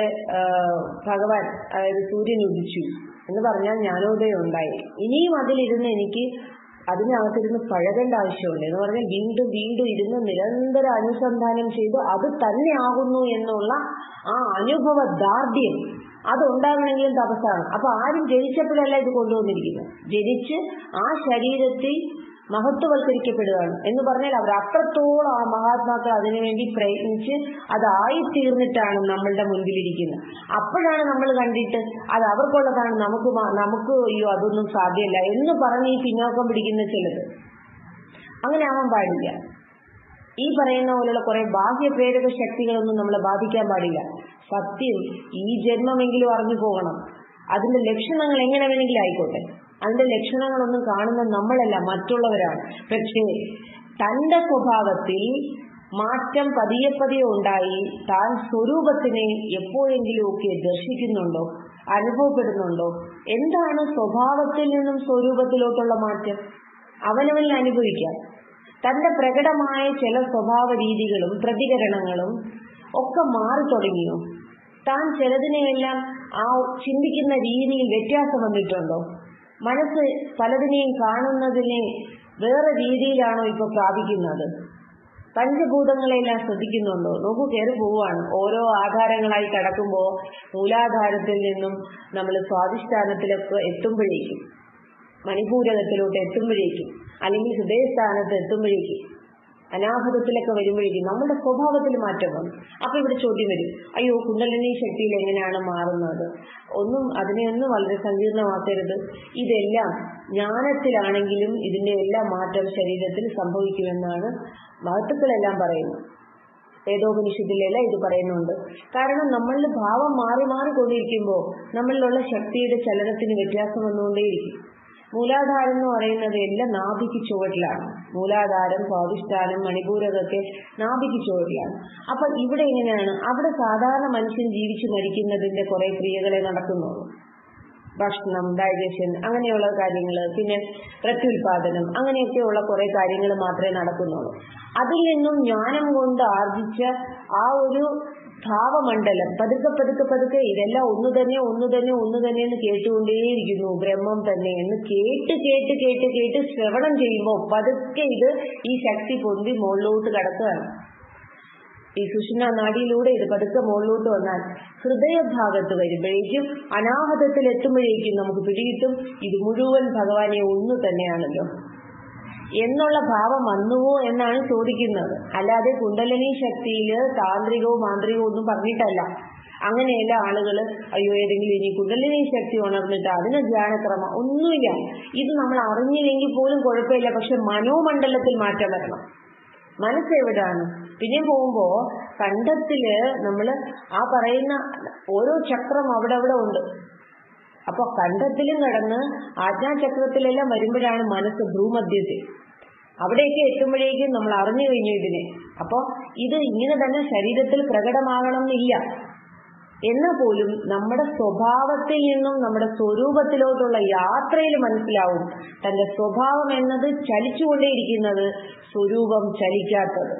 ഭഗവാൻ, അതായത് സൂര്യൻ ഉദിച്ചു എന്ന് പറഞ്ഞാൽ ജ്ഞാനോദയം ഉണ്ടായി. ഇനിയും അതിലിരുന്ന് എനിക്ക് അതിനകത്തിരുന്ന് പഴകേണ്ട ആവശ്യമുണ്ട് എന്ന് പറഞ്ഞാൽ വീണ്ടും വീണ്ടും ഇരുന്ന് നിരന്തര അനുസന്ധാനം ചെയ്ത് അത് തന്നെ ആകുന്നു എന്നുള്ള ആ അനുഭവ ദാർഢ്യം അതുണ്ടാകണമെങ്കിലും തപസ്സാണ്. അപ്പൊ ആരും ജനിച്ചപ്പോഴല്ല ഇത് കൊണ്ടുവന്നിരിക്കുന്നത്. ജനിച്ച് ആ ശരീരത്തിൽ മഹത്വവൽക്കരിക്കപ്പെടുകയാണ് എന്ന് പറഞ്ഞാൽ അവർ അത്രത്തോളം ആ മഹാത്മാക്കൾ അതിനുവേണ്ടി പ്രയത്നിച്ച് അതായിത്തീർന്നിട്ടാണ് നമ്മളുടെ മുൻപിലിരിക്കുന്നത്. അപ്പോഴാണ് നമ്മൾ കണ്ടിട്ട് അത് അവർക്കുള്ളതാണ്, നമുക്ക് നമുക്ക് അയ്യോ അതൊന്നും സാധ്യമല്ല എന്ന് പറഞ്ഞ് ഈ പിന്നോക്കം പിടിക്കുന്ന ചിലത്. അങ്ങനെ ആവാൻ പാടില്ല. ഈ പറയുന്ന പോലുള്ള കുറെ ബാഹ്യ പ്രേരക ശക്തികളൊന്നും നമ്മളെ ബാധിക്കാൻ പാടില്ല. സത്യം ഈ ജന്മമെങ്കിലും അറിഞ്ഞു പോകണം. അതിന്റെ ലക്ഷണങ്ങൾ എങ്ങനെ വേണമെങ്കിലും ആയിക്കോട്ടെ, അതിന്റെ ലക്ഷണങ്ങളൊന്നും കാണുന്ന നമ്മളല്ല, മറ്റുള്ളവരാണ്. പക്ഷേ തന്റെ സ്വഭാവത്തിൽ മാറ്റം പതിയെ പതിയെ ഉണ്ടായി താൻ സ്വരൂപത്തിനെ എപ്പോഴെങ്കിലും ഒക്കെ ദർശിക്കുന്നുണ്ടോ, അനുഭവപ്പെടുന്നുണ്ടോ? എന്താണ് സ്വഭാവത്തിൽ നിന്നും സ്വരൂപത്തിലോട്ടുള്ള മാറ്റം? അവനവനിൽ അനുഭവിക്കാം. തന്റെ പ്രകടമായ ചില സ്വഭാവ രീതികളും പ്രതികരണങ്ങളും ഒക്കെ മാറി തുടങ്ങിയോ? താൻ ചിലതിനെയെല്ലാം ആ ചിന്തിക്കുന്ന രീതിയിൽ വ്യത്യാസം വന്നിട്ടുണ്ടോ? മനസ്സ് പലതിനെയും കാണുന്നതിനെ വേറെ രീതിയിലാണോ ഇപ്പൊ പ്രാപിക്കുന്നത്? പഞ്ചഭൂതങ്ങളെല്ലാം ശ്രദ്ധിക്കുന്നുണ്ടോ? നോക്കൂ, കയറി പോവുകയാണ്. ഓരോ ആധാരങ്ങളായി കടക്കുമ്പോ മൂലാധാരത്തിൽ നിന്നും നമ്മൾ സ്വാധിഷ്ഠാനത്തിലൊക്കെ എത്തുമ്പോഴേക്കും, മണിപൂരകത്തിലോട്ട് എത്തുമ്പോഴേക്കും, അല്ലെങ്കിൽ ഹൃദയസ്ഥാനത്ത് എത്തുമ്പോഴേക്കും, അനാഹതത്തിലൊക്കെ വരുമ്പോഴേക്കും നമ്മുടെ സ്വഭാവത്തിൽ മാറ്റം വന്നു. അപ്പൊ ഇവിടെ ചോദ്യം വരും, അയ്യോ കുണ്ടലിനി ശക്തിയിൽ എങ്ങനെയാണ് മാറുന്നത്? ഒന്നും അതിനെയൊന്നും വളരെ സങ്കീർണമാക്കരുത്. ഇതെല്ലാം ജ്ഞാനത്തിലാണെങ്കിലും ഇതിന്റെ എല്ലാം മാറ്റം ശരീരത്തിൽ സംഭവിക്കുമെന്നാണ് മഹത്തുക്കളെല്ലാം പറയുന്നത്. വേദോപനിഷത്തിലെല്ലാം ഇത് പറയുന്നുണ്ട്. കാരണം നമ്മളുടെ ഭാവം മാറി മാറിക്കൊണ്ടിരിക്കുമ്പോൾ നമ്മളിലുള്ള ശക്തിയുടെ ചലനത്തിന് വ്യത്യാസം വന്നുകൊണ്ടേയിരിക്കും. മൂലാധാരം എന്ന് പറയുന്നത് എല്ലാം നാഭിക്ക് ചുവട്ടിലാണ്. മൂലാധാരം, സ്വാധിഷ്ഠാനം, മണിപൂരകമൊക്കെ നാഭിക്ക് ചുവട്ടിലാണ്. അപ്പൊ ഇവിടെ എങ്ങനെയാണ്? അവിടെ സാധാരണ മനുഷ്യൻ ജീവിച്ചു മരിക്കുന്നതിന്റെ കുറെ ക്രിയകളെ നടക്കുന്നുള്ളൂ. ഭക്ഷണം, ഡൈജഷൻ, അങ്ങനെയുള്ള കാര്യങ്ങൾ, പിന്നെ പ്രത്യുൽപാദനം, അങ്ങനെയൊക്കെയുള്ള കുറെ കാര്യങ്ങൾ മാത്രമേ നടക്കുന്നുള്ളൂ. അതിൽ നിന്നും ജ്ഞാനം കൊണ്ട് ആർജിച്ച ആ ഒരു ഭാവമണ്ഡലം പതുക്കെ പതുക്കെ പതുക്കെ ഇതെല്ലാം ഒന്നു തന്നെ ഒന്നു തന്നെ ഒന്നു തന്നെ എന്ന് കേട്ടുകൊണ്ടേയിരിക്കുന്നു. ബ്രഹ്മം തന്നെ എന്ന് കേട്ട് കേട്ട് കേട്ട് കേട്ട് ശ്രവണം ചെയ്യുമ്പോൾ പതുക്കെ ഇത് ഈ ശക്തി പൊന്തി മുകളിലോട്ട് കടക്കുകയാണ്. ഈ സുഷുമ്നാ നാഡിയിലൂടെ ഇത് പതുക്കെ മുകളിലോട്ട് വന്നാൽ ഹൃദയഭാഗത്ത് വരുമ്പോഴേക്കും അനാഹതത്തിൽ എത്തുമ്പോഴേക്കും നമുക്ക് പിടികിട്ടും ഇത് മുഴുവൻ ഭഗവാനെ ഒന്നു തന്നെയാണല്ലോ എന്നുള്ള ഭാവം വന്നുവോ എന്നാണ് ചോദിക്കുന്നത്. അല്ലാതെ കുണ്ടലിനി ശക്തിയില് താന്ത്രികവും മാന്ത്രികവും ഒന്നും പറഞ്ഞിട്ടല്ല. അങ്ങനെയല്ല ആളുകള് അയ്യോ ഏതെങ്കിലും ഇനി കുണ്ടലിനി ശക്തി ഉണർന്നിട്ട് അതിന് ധ്യാനക്രമം ഒന്നുമില്ല. ഇത് നമ്മൾ അറിഞ്ഞില്ലെങ്കിൽ പോലും കുഴപ്പമില്ല. പക്ഷെ മനോമണ്ഡലത്തിൽ മാറ്റം വരണം. മനസ്സെവിടാണ്? പിന്നെ പോകുമ്പോ കണ്ഠത്തില് നമ്മള് ആ പറയുന്ന ഓരോ ചക്രം അവിടെ അവിടെ ഉണ്ട്. അപ്പൊ കണ്ഠത്തിലും കടന്ന് ആജ്ഞാചക്രത്തിലെല്ലാം വരുമ്പോഴാണ് മനസ്സ് ഭ്രൂമധ്യത്തിൽ അവിടേക്ക് എത്തുമ്പോഴേക്കും നമ്മൾ അറിഞ്ഞു കഴിഞ്ഞു ഇതിനെ. അപ്പൊ ഇത് ഇങ്ങനെ തന്നെ ശരീരത്തിൽ പ്രകടമാകണം എന്നില്ല. എന്നാൽ പോലും നമ്മുടെ സ്വഭാവത്തിൽ നിന്നും നമ്മുടെ സ്വരൂപത്തിലോട്ടുള്ള യാത്രയിൽ മനസ്സിലാവും തന്റെ സ്വഭാവം എന്നത് ചലിച്ചുകൊണ്ടേയിരിക്കുന്നത്, സ്വരൂപം ചലിക്കാത്തത്.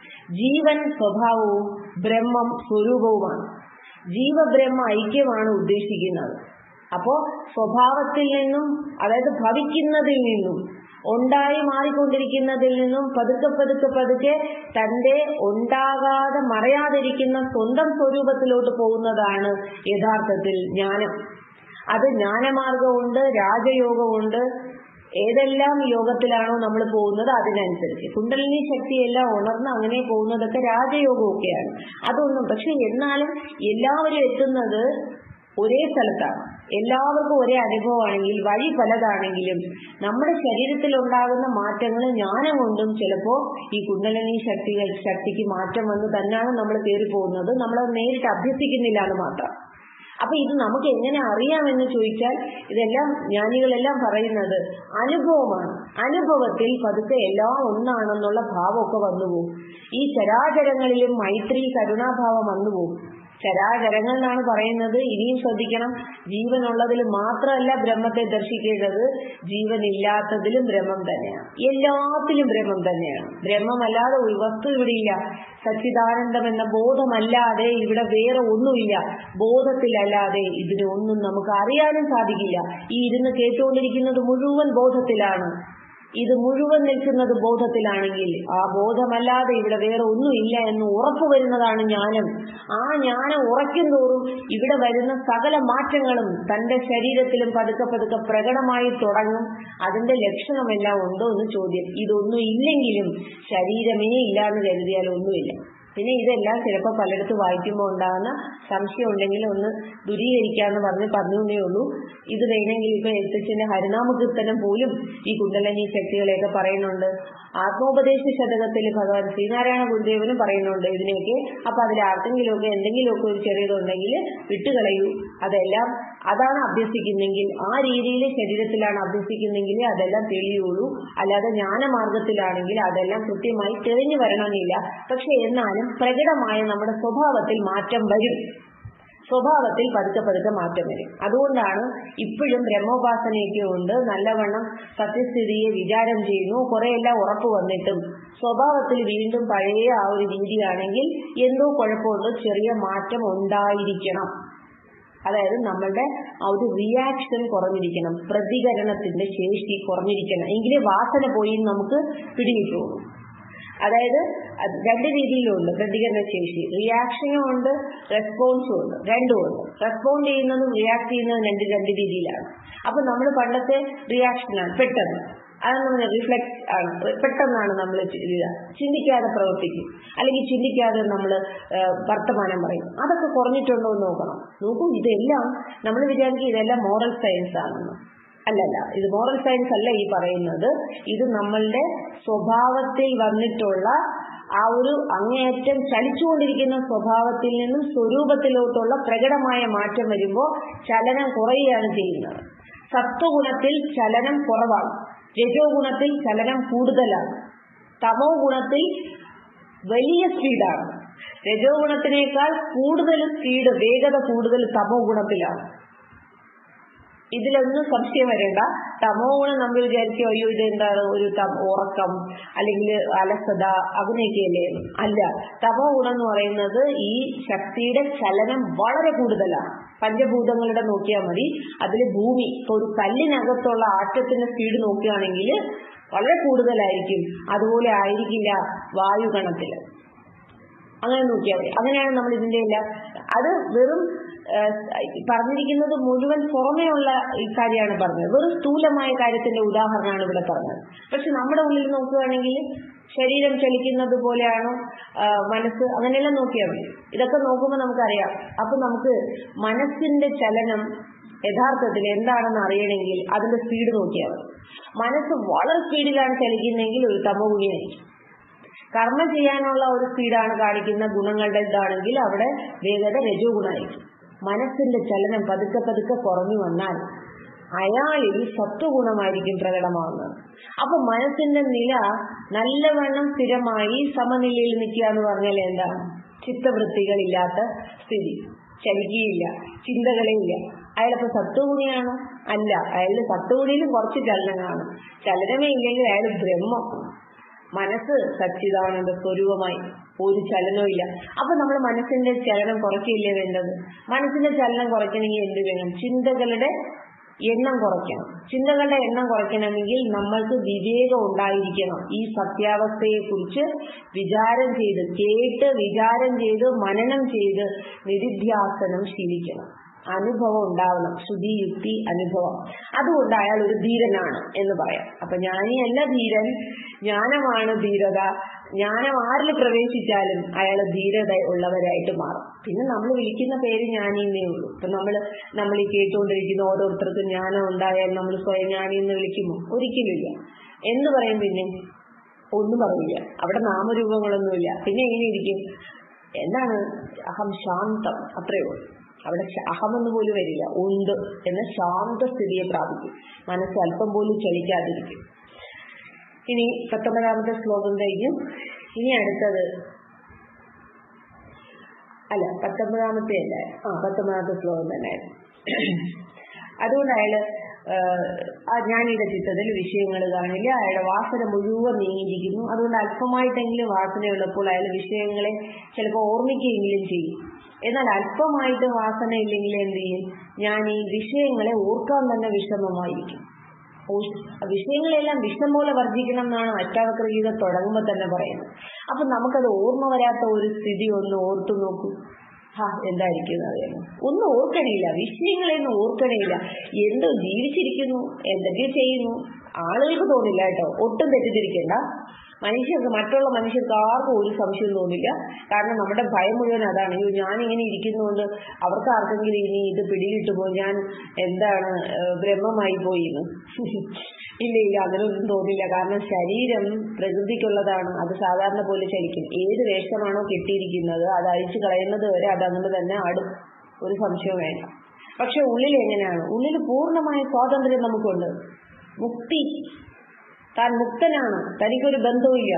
ജീവൻ സ്വഭാവവും ബ്രഹ്മം സ്വരൂപവുമാണ്. ജീവബ്രഹ്മ ഐക്യമാണ് ഉദ്ദേശിക്കുന്നത്. അപ്പോ സ്വഭാവത്തിൽ നിന്നും, അതായത് ഭവിക്കുന്നതിൽ നിന്നും, ഉണ്ടായി മാറിക്കൊണ്ടിരിക്കുന്നതിൽ നിന്നും പതുക്കെ പതുക്കെ പതുക്കെ തന്റെ ഉണ്ടാകാതെ മറയാതിരിക്കുന്ന സ്വന്തം സ്വരൂപത്തിലോട്ട് പോകുന്നതാണ് യഥാർത്ഥത്തിൽ ജ്ഞാനം. അത് ജ്ഞാനമാർഗമുണ്ട്, രാജയോഗമുണ്ട്. ഏതെല്ലാം യോഗത്തിലാണോ നമ്മൾ പോകുന്നത് അതിനനുസരിച്ച് കുണ്ടലിനി ശക്തിയെല്ലാം ഉണർന്ന് അങ്ങനെ പോകുന്നതൊക്കെ രാജയോഗമൊക്കെയാണ്. അതൊന്നും പക്ഷെ എന്നാലും എല്ലാവരും എത്തുന്നത് ഒരേ സ്ഥലത്താണ്. എല്ലാവർക്കും ഒരേ അനുഭവമാണെങ്കിൽ വഴി പലതാണെങ്കിലും നമ്മുടെ ശരീരത്തിൽ ഉണ്ടാകുന്ന മാറ്റങ്ങൾ ജ്ഞാനം കൊണ്ടും ചിലപ്പോ ഈ കുണ്ടലിനി ശക്തികൾ ശക്തിക്ക് മാറ്റം വന്ന് തന്നെയാണ് നമ്മൾ കയറി പോകുന്നത്. നമ്മളത് നേരിട്ട് അഭ്യസിക്കുന്നില്ല എന്ന് മാത്രം. അപ്പൊ ഇത് നമുക്ക് എങ്ങനെ അറിയാമെന്ന് ചോദിച്ചാൽ ഇതെല്ലാം ജ്ഞാനികളെല്ലാം പറയുന്നത് അനുഭവമാണ്. അനുഭവത്തിൽ പതുക്കെ എല്ലാം ഒന്നാണെന്നുള്ള ഭാവമൊക്കെ വന്നുപോകും. ഈ ചരാചരങ്ങളിലും മൈത്രി കരുണാഭാവം വന്നുപോകും. ചരാചരങ്ങൾ എന്നാണ് പറയുന്നത്. ഇനിയും ശ്രദ്ധിക്കണം, ജീവനുള്ളതിൽ മാത്രമല്ല ബ്രഹ്മത്തെ ദർശിക്കേണ്ടത്, ജീവനില്ലാത്തതിലും ബ്രഹ്മം തന്നെയാണ്. എല്ലാത്തിലും ബ്രഹ്മം തന്നെയാണ്. ബ്രഹ്മമല്ലാതെ ഒരു വസ്തു ഇവിടെയില്ല. സച്ചിദാനന്ദം എന്ന ബോധമല്ലാതെ ഇവിടെ വേറെ ഒന്നുമില്ല. ബോധത്തിലല്ലാതെ ഇതിനൊന്നും നമുക്ക് അറിയാനും സാധിക്കില്ല. ഈ ഇരുന്ന് കേട്ടുകൊണ്ടിരിക്കുന്നത് മുഴുവൻ ബോധത്തിലാണ്. ഇത് മുഴുവൻ നിൽക്കുന്നത് ബോധത്തിലാണെങ്കിൽ ആ ബോധമല്ലാതെ ഇവിടെ വേറെ ഒന്നുമില്ല എന്ന് ഉറപ്പു വരുന്നതാണ് ജ്ഞാനം. ആ ജ്ഞാനം ഉറയ്ക്കും തോറും ഇവിടെ വരുന്ന സകല മാറ്റങ്ങളും തന്റെ ശരീരത്തിലും പതുക്കെ പതുക്കെ പ്രകടമായി തുടങ്ങും. അതിന്റെ ലക്ഷണമെല്ലാം ഉണ്ടോ എന്ന് ചോദ്യം. ഇതൊന്നും ഇല്ലെങ്കിലും ശരീരമേ ഇല്ല എന്ന് കരുതിയാൽ ഒന്നുമില്ല. പിന്നെ ഇതെല്ലാം ചിലപ്പോൾ പലയിടത്ത് വായിക്കുമ്പോൾ ഉണ്ടാകുന്ന സംശയം ഉണ്ടെങ്കിൽ ഒന്ന് ദൂരീകരിക്കാന്ന് പറഞ്ഞ് പറഞ്ഞേ ഉള്ളൂ. ഇത് വേണമെങ്കിൽ ഇപ്പൊ എഴുത്തച്ഛന്റെ ഹരിനാമകീർത്തനം പോലും ഈ കുണ്ടലിനി ശക്തികളെയൊക്കെ പറയുന്നുണ്ട്. ആത്മോപദേശ ശതകത്തിൽ ഭഗവാൻ ശ്രീനാരായണ ഗുരുദേവനും പറയുന്നുണ്ട് ഇതിനെയൊക്കെ. അപ്പൊ അതിൽ ആർക്കെങ്കിലുമൊക്കെ എന്തെങ്കിലുമൊക്കെ ഒരു ചെറിയതുണ്ടെങ്കിൽ വിട്ടുകളയൂ. അതെല്ലാം അതാണ് അഭ്യസിക്കുന്നെങ്കിൽ, ആ രീതിയിൽ ശരീരത്തിലാണ് അഭ്യസിക്കുന്നെങ്കിൽ അതെല്ലാം തെളിയുള്ളൂ. അല്ലാതെ ജ്ഞാനമാർഗത്തിലാണെങ്കിൽ അതെല്ലാം കൃത്യമായി തെളിഞ്ഞു വരണമെന്നില്ല. പക്ഷെ എന്നാലും പ്രകടമായ നമ്മുടെ സ്വഭാവത്തിൽ മാറ്റം വരും. സ്വഭാവത്തിൽ പതുക്കെ പതുക്കെ മാറ്റം വരും. അതുകൊണ്ടാണ് ഇപ്പോഴും ബ്രഹ്മോപാസനയൊക്കെ ഉണ്ട്. നല്ലവണ്ണം സത്യസ്ഥിതിയെ വിചാരം ചെയ്യുന്നു. കുറെയെല്ലാം ഉറപ്പ് വന്നിട്ടും സ്വഭാവത്തിൽ വീണ്ടും പഴയ ആ ഒരു രീതിയാണെങ്കിൽ എന്തോ കുഴപ്പമുണ്ട്, ചെറിയ മാറ്റം ഉണ്ടായിരിക്കണം. അതായത് നമ്മളുടെ ആ ഒരു റിയാക്ഷൻ കുറഞ്ഞിരിക്കണം, പ്രതികരണത്തിന്റെ ശേഷി കുറഞ്ഞിരിക്കണം. എങ്കിലേ വാസന പോയി നമുക്ക് പിടികിട്ടുള്ളൂ. അതായത് രണ്ട് രീതിയിലുണ്ട് പ്രതികരണ ശേഷി. റിയാക്ഷനും ഉണ്ട്, റെസ്പോൺസും ഉണ്ട്. രണ്ടും ഉണ്ട്. റെസ്പോണ്ട് ചെയ്യുന്നതും റിയാക്ട് ചെയ്യുന്നതും രണ്ട് രണ്ട് രീതിയിലാണ്. അപ്പൊ നമ്മൾ പണ്ടത്തെ റിയാക്ഷനാണ്, പെട്ടെന്ന് അതാണ് റിഫ്ലെക്സ് ആണ്. പെട്ടെന്നാണ് നമ്മൾ ചിന്തിക്കാതെ പ്രവർത്തിക്കും, അല്ലെങ്കിൽ ചിന്തിക്കാതെ നമ്മൾ വർത്തമാനം പറയും. അതൊക്കെ കുറഞ്ഞിട്ടുണ്ടോ എന്ന് നോക്കണം. നോക്കൂ, ഇതെല്ലാം നമ്മൾ വിചാരിക്കും ഇതെല്ലാം മോറൽ സയൻസ് ആണെന്ന്. അല്ലല്ല, ഇത് മോറൽ സയൻസ് അല്ല ഈ പറയുന്നത്. ഇത് നമ്മളുടെ സ്വഭാവത്തിൽ വന്നിട്ടുള്ള ആ ഒരു അങ്ങേയറ്റം ചലിച്ചുകൊണ്ടിരിക്കുന്ന സ്വഭാവത്തിൽ നിന്നും സ്വരൂപത്തിലോട്ടുള്ള പ്രകടമായ മാറ്റം വരുമ്പോൾ ചലനം കുറയുകയാണ് ചെയ്യുന്നത്. സത്വഗുണത്തിൽ ചലനം കുറവാണ്, രജോ ഗുണത്തിൽ ചലനം കൂടുതലാണ്, തമോ ഗുണത്തിൽ വലിയ സ്പീഡാണ്. രജോ ഗുണത്തിനേക്കാൾ കൂടുതൽ സ്പീഡ്, വേഗത കൂടുതൽ തമോ ഗുണത്തിലാണ്. ഇതിലൊന്നും സംശയം വരേണ്ട. തമോ ഗുണം നമ്മൾ വിചാരിക്കും അയ്യോ ഇത് എന്താണ് ഒരു ഉറക്കം അല്ലെങ്കിൽ അലസത അങ്ങനെയൊക്കെയല്ലേ? അല്ല, തമോ ഗുണം എന്ന് പറയുന്നത് ഈ ശക്തിയുടെ ചലനം വളരെ കൂടുതലാണ്. പഞ്ചഭൂതങ്ങളുടെ നോക്കിയാൽ മതി, അതിൽ ഭൂമി ഇപ്പൊ ഒരു കല്ലിനകത്തുള്ള ആറ്റത്തിന്റെ സ്പീഡ് നോക്കുകയാണെങ്കിൽ വളരെ കൂടുതലായിരിക്കും. അതുപോലെ ആയിരിക്കില്ല വായുഗണത്തില്. അങ്ങനെ നോക്കിയാൽ മതി. അങ്ങനെയാണ് നമ്മൾ ഇതിന്റെ എല്ലാം അത് വെറും പറഞ്ഞിരിക്കുന്നത് മുഴുവൻ പുറമേയുള്ള കാര്യമാണ് പറഞ്ഞത്. വെറും സ്ഥൂലമായ കാര്യത്തിന്റെ ഉദാഹരണമാണ് ഇവിടെ പറഞ്ഞത്. പക്ഷെ നമ്മുടെ ഉള്ളിൽ നോക്കുകയാണെങ്കിൽ ശരീരം ചലിക്കുന്നത് പോലെയാണോ മനസ്സ്, അങ്ങനെയെല്ലാം നോക്കിയാൽ മതി. ഇതൊക്കെ നോക്കുമ്പോൾ നമുക്കറിയാം. അപ്പൊ നമുക്ക് മനസ്സിന്റെ ചലനം യഥാർത്ഥത്തിൽ എന്താണെന്ന് അറിയണമെങ്കിൽ അതിന്റെ സ്പീഡ് നോക്കിയാൽ മതി. മനസ്സ് വളരെ സ്പീഡിലാണ് ചലിക്കുന്നതെങ്കിൽ ഒരു തമോ ഗുണിയായിരിക്കും. കർമ്മ ചെയ്യാനുള്ള ഒരു സ്പീഡാണ് കാണിക്കുന്ന ഗുണങ്ങളുടെ ഇതാണെങ്കിൽ അവിടെ വേഗത രജോ ഗുണമായിരിക്കും. മനസ്സിന്റെ ചലനം പതുക്കെ പതുക്കെ കുറഞ്ഞു വന്നാൽ അയാളിൽ സത്വഗുണമായിരിക്കും പ്രകടമാവുന്നത്. അപ്പൊ മനസ്സിന്റെ നില നല്ലവണ്ണം സ്ഥിരമായി സമനിലയിൽ നിൽക്കുക എന്ന് പറഞ്ഞാൽ എന്താണ്? ചിത്തവൃത്തികളില്ലാത്ത സ്ഥിതി, ചലിക്കുകയില്ല, ചിന്തകളേ ഇല്ല. അയാളിപ്പോ സത്വഗുണിയാണോ? അല്ല, അയാളുടെ സത്വഗുണിയിലും കുറച്ച് ചലനം കാണും. ചലനമേ ഇല്ലെങ്കിൽ അയാൾ ബ്രഹ്മം. മനസ്സ് സച്ചിദാനന്ദ സ്വരൂപമായി, ഒരു ചലനവും ഇല്ല. അപ്പൊ നമ്മൾ മനസ്സിന്റെ ചലനം കുറയ്ക്കില്ലേ വേണ്ടത്? മനസ്സിന്റെ ചലനം കുറയ്ക്കണമെങ്കിൽ എന്ത് വേണം? ചിന്തകളുടെ എണ്ണം കുറയ്ക്കണം. ചിന്തകളുടെ എണ്ണം കുറയ്ക്കണമെങ്കിൽ നമ്മൾക്ക് വിവേകം ഉണ്ടായിരിക്കണം. ഈ സത്യാവസ്ഥയെ കുറിച്ച് വിചാരം ചെയ്ത് കേട്ട് വിചാരം ചെയ്ത് മനനം ചെയ്ത് നിരുധ്യാസനം ശീലിക്കണം. അനുഭവം ഉണ്ടാവണം, ശ്രുതി യുക്തി അനുഭവം. അതുകൊണ്ട് അയാൾ ഒരു ധീരനാണ് എന്ന് പറയാം. അപ്പൊ ജ്ഞാനിയല്ല ധീരൻ, ജ്ഞാനമാണ് ധീരത. ജ്ഞാനം ആരിൽ പ്രവേശിച്ചാലും അയാൾ ധീരത ഉള്ളവരായിട്ട് മാറും. പിന്നെ നമ്മൾ വിളിക്കുന്ന പേര് ജ്ഞാനിന്നേ ഉള്ളൂ. ഇപ്പൊ നമ്മള് നമ്മൾ ഈ കേട്ടുകൊണ്ടിരിക്കുന്ന ഓരോരുത്തർക്കും ജ്ഞാനം ഉണ്ടായാൽ നമ്മൾ സ്വയം ജ്ഞാനി എന്ന് വിളിക്കുമോ? ഒരിക്കലുമില്ല. എന്ന് പറയും പിന്നെ ഒന്നും പറയില്ല, അവിടെ നാമരൂപങ്ങളൊന്നുമില്ല. പിന്നെ എങ്ങനെ ഇരിക്കും? എന്താണ്? അഹം ശാന്തം, അത്രയേ ഉള്ളൂ. അവിടെ അഹമെന്ന് പോലും വരില്ല, ഉണ്ട് എന്ന ശാന്ത സ്ഥിതിയെ പ്രാപിക്കും. മനസ്സ് അല്പം പോലും ചലിക്കാതിരിക്കും. ഇനി പത്തൊമ്പതാമത്തെ ശ്ലോകം കഴിഞ്ഞു. ഇനി അടുത്തത് അല്ല പത്തൊമ്പതാമത്തെ അല്ല ആ പത്തൊമ്പതാമത്തെ ശ്ലോകം തന്നെയായിരുന്നു. അതുകൊണ്ട് അയാള് ആ ജ്ഞാനിയുടെ ചിത്തത്തിൽ വിഷയങ്ങൾ കാണില്ല. അയാളുടെ വാസന മുഴുവൻ നീങ്ങിയിരിക്കുന്നു. അതുകൊണ്ട് അല്പമായിട്ടെങ്കിലും വാസനയുള്ളപ്പോൾ അയാൾ വിഷയങ്ങളെ ചിലപ്പോൾ ഓർമ്മിക്കുകയെങ്കിലും ചെയ്യും. എന്നാൽ അല്പമായിട്ട് വാസന ഇല്ലെങ്കിൽ എന്ത് ചെയ്യും? ഞാൻ ഈ വിഷയങ്ങളെ ഓർക്കാൻ തന്നെ വിഷമമായിരിക്കും. വിഷയങ്ങളെല്ലാം വിഷം പോലെ വർജിക്കണം എന്നാണ് അഷ്ടാവക്ര ഗീത തുടങ്ങുമ്പോൾ തന്നെ പറയുന്നത്. അപ്പൊ നമുക്കത് ഓർമ്മ വരാത്ത ഒരു സ്ഥിതി ഒന്ന് ഓർത്തു നോക്കൂ. ഹാ എന്തായിരിക്കും അറിയാമോ? ഒന്നും ഓർക്കണില്ല, വിഷയങ്ങളെയൊന്നും ഓർക്കണില്ല. എന്തോ ജീവിച്ചിരിക്കുന്നു, എന്തൊക്കെ ചെയ്യുന്നു. ആളുകൾക്ക് തോന്നില്ല കേട്ടോ, ഒട്ടും തെറ്റിദ്ധരിക്കണ്ട. മനുഷ്യർക്ക്, മറ്റുള്ള മനുഷ്യർക്ക് ആർക്കും ഒരു സംശയം തോന്നില്ല. കാരണം നമ്മുടെ ഭയം മുഴുവൻ അതാണ്. അയ്യോ ഞാനിങ്ങനെ ഇരിക്കുന്നതുകൊണ്ട് അവർക്ക് ആർക്കെങ്കിലും ഇനി ഇത് പിടികിട്ടു പോയി, ഞാൻ എന്താണ് ബ്രഹ്മമായി പോയിന്ന്. ഇല്ല ഇല്ല, അങ്ങനെയൊന്നും തോന്നില്ല. കാരണം ശരീരം പ്രകൃതിക്കുള്ളതാണ്, അത് സാധാരണ പോലെ ചലിക്കും. ഏത് വേഷമാണോ കെട്ടിയിരിക്കുന്നത് അത് അഴിച്ചു കളയുന്നത് വരെ അതങ്ങനെ തന്നെ ആടും, ഒരു സംശയവും വേണ്ട. പക്ഷെ ഉള്ളിൽ എങ്ങനെയാണ്? ഉള്ളിൽ പൂർണ്ണമായ സ്വാതന്ത്ര്യം നമുക്കുണ്ട്, മുക്തി. താൻ മുക്തനാണ്, തനിക്കൊരു ബന്ധവുമില്ല.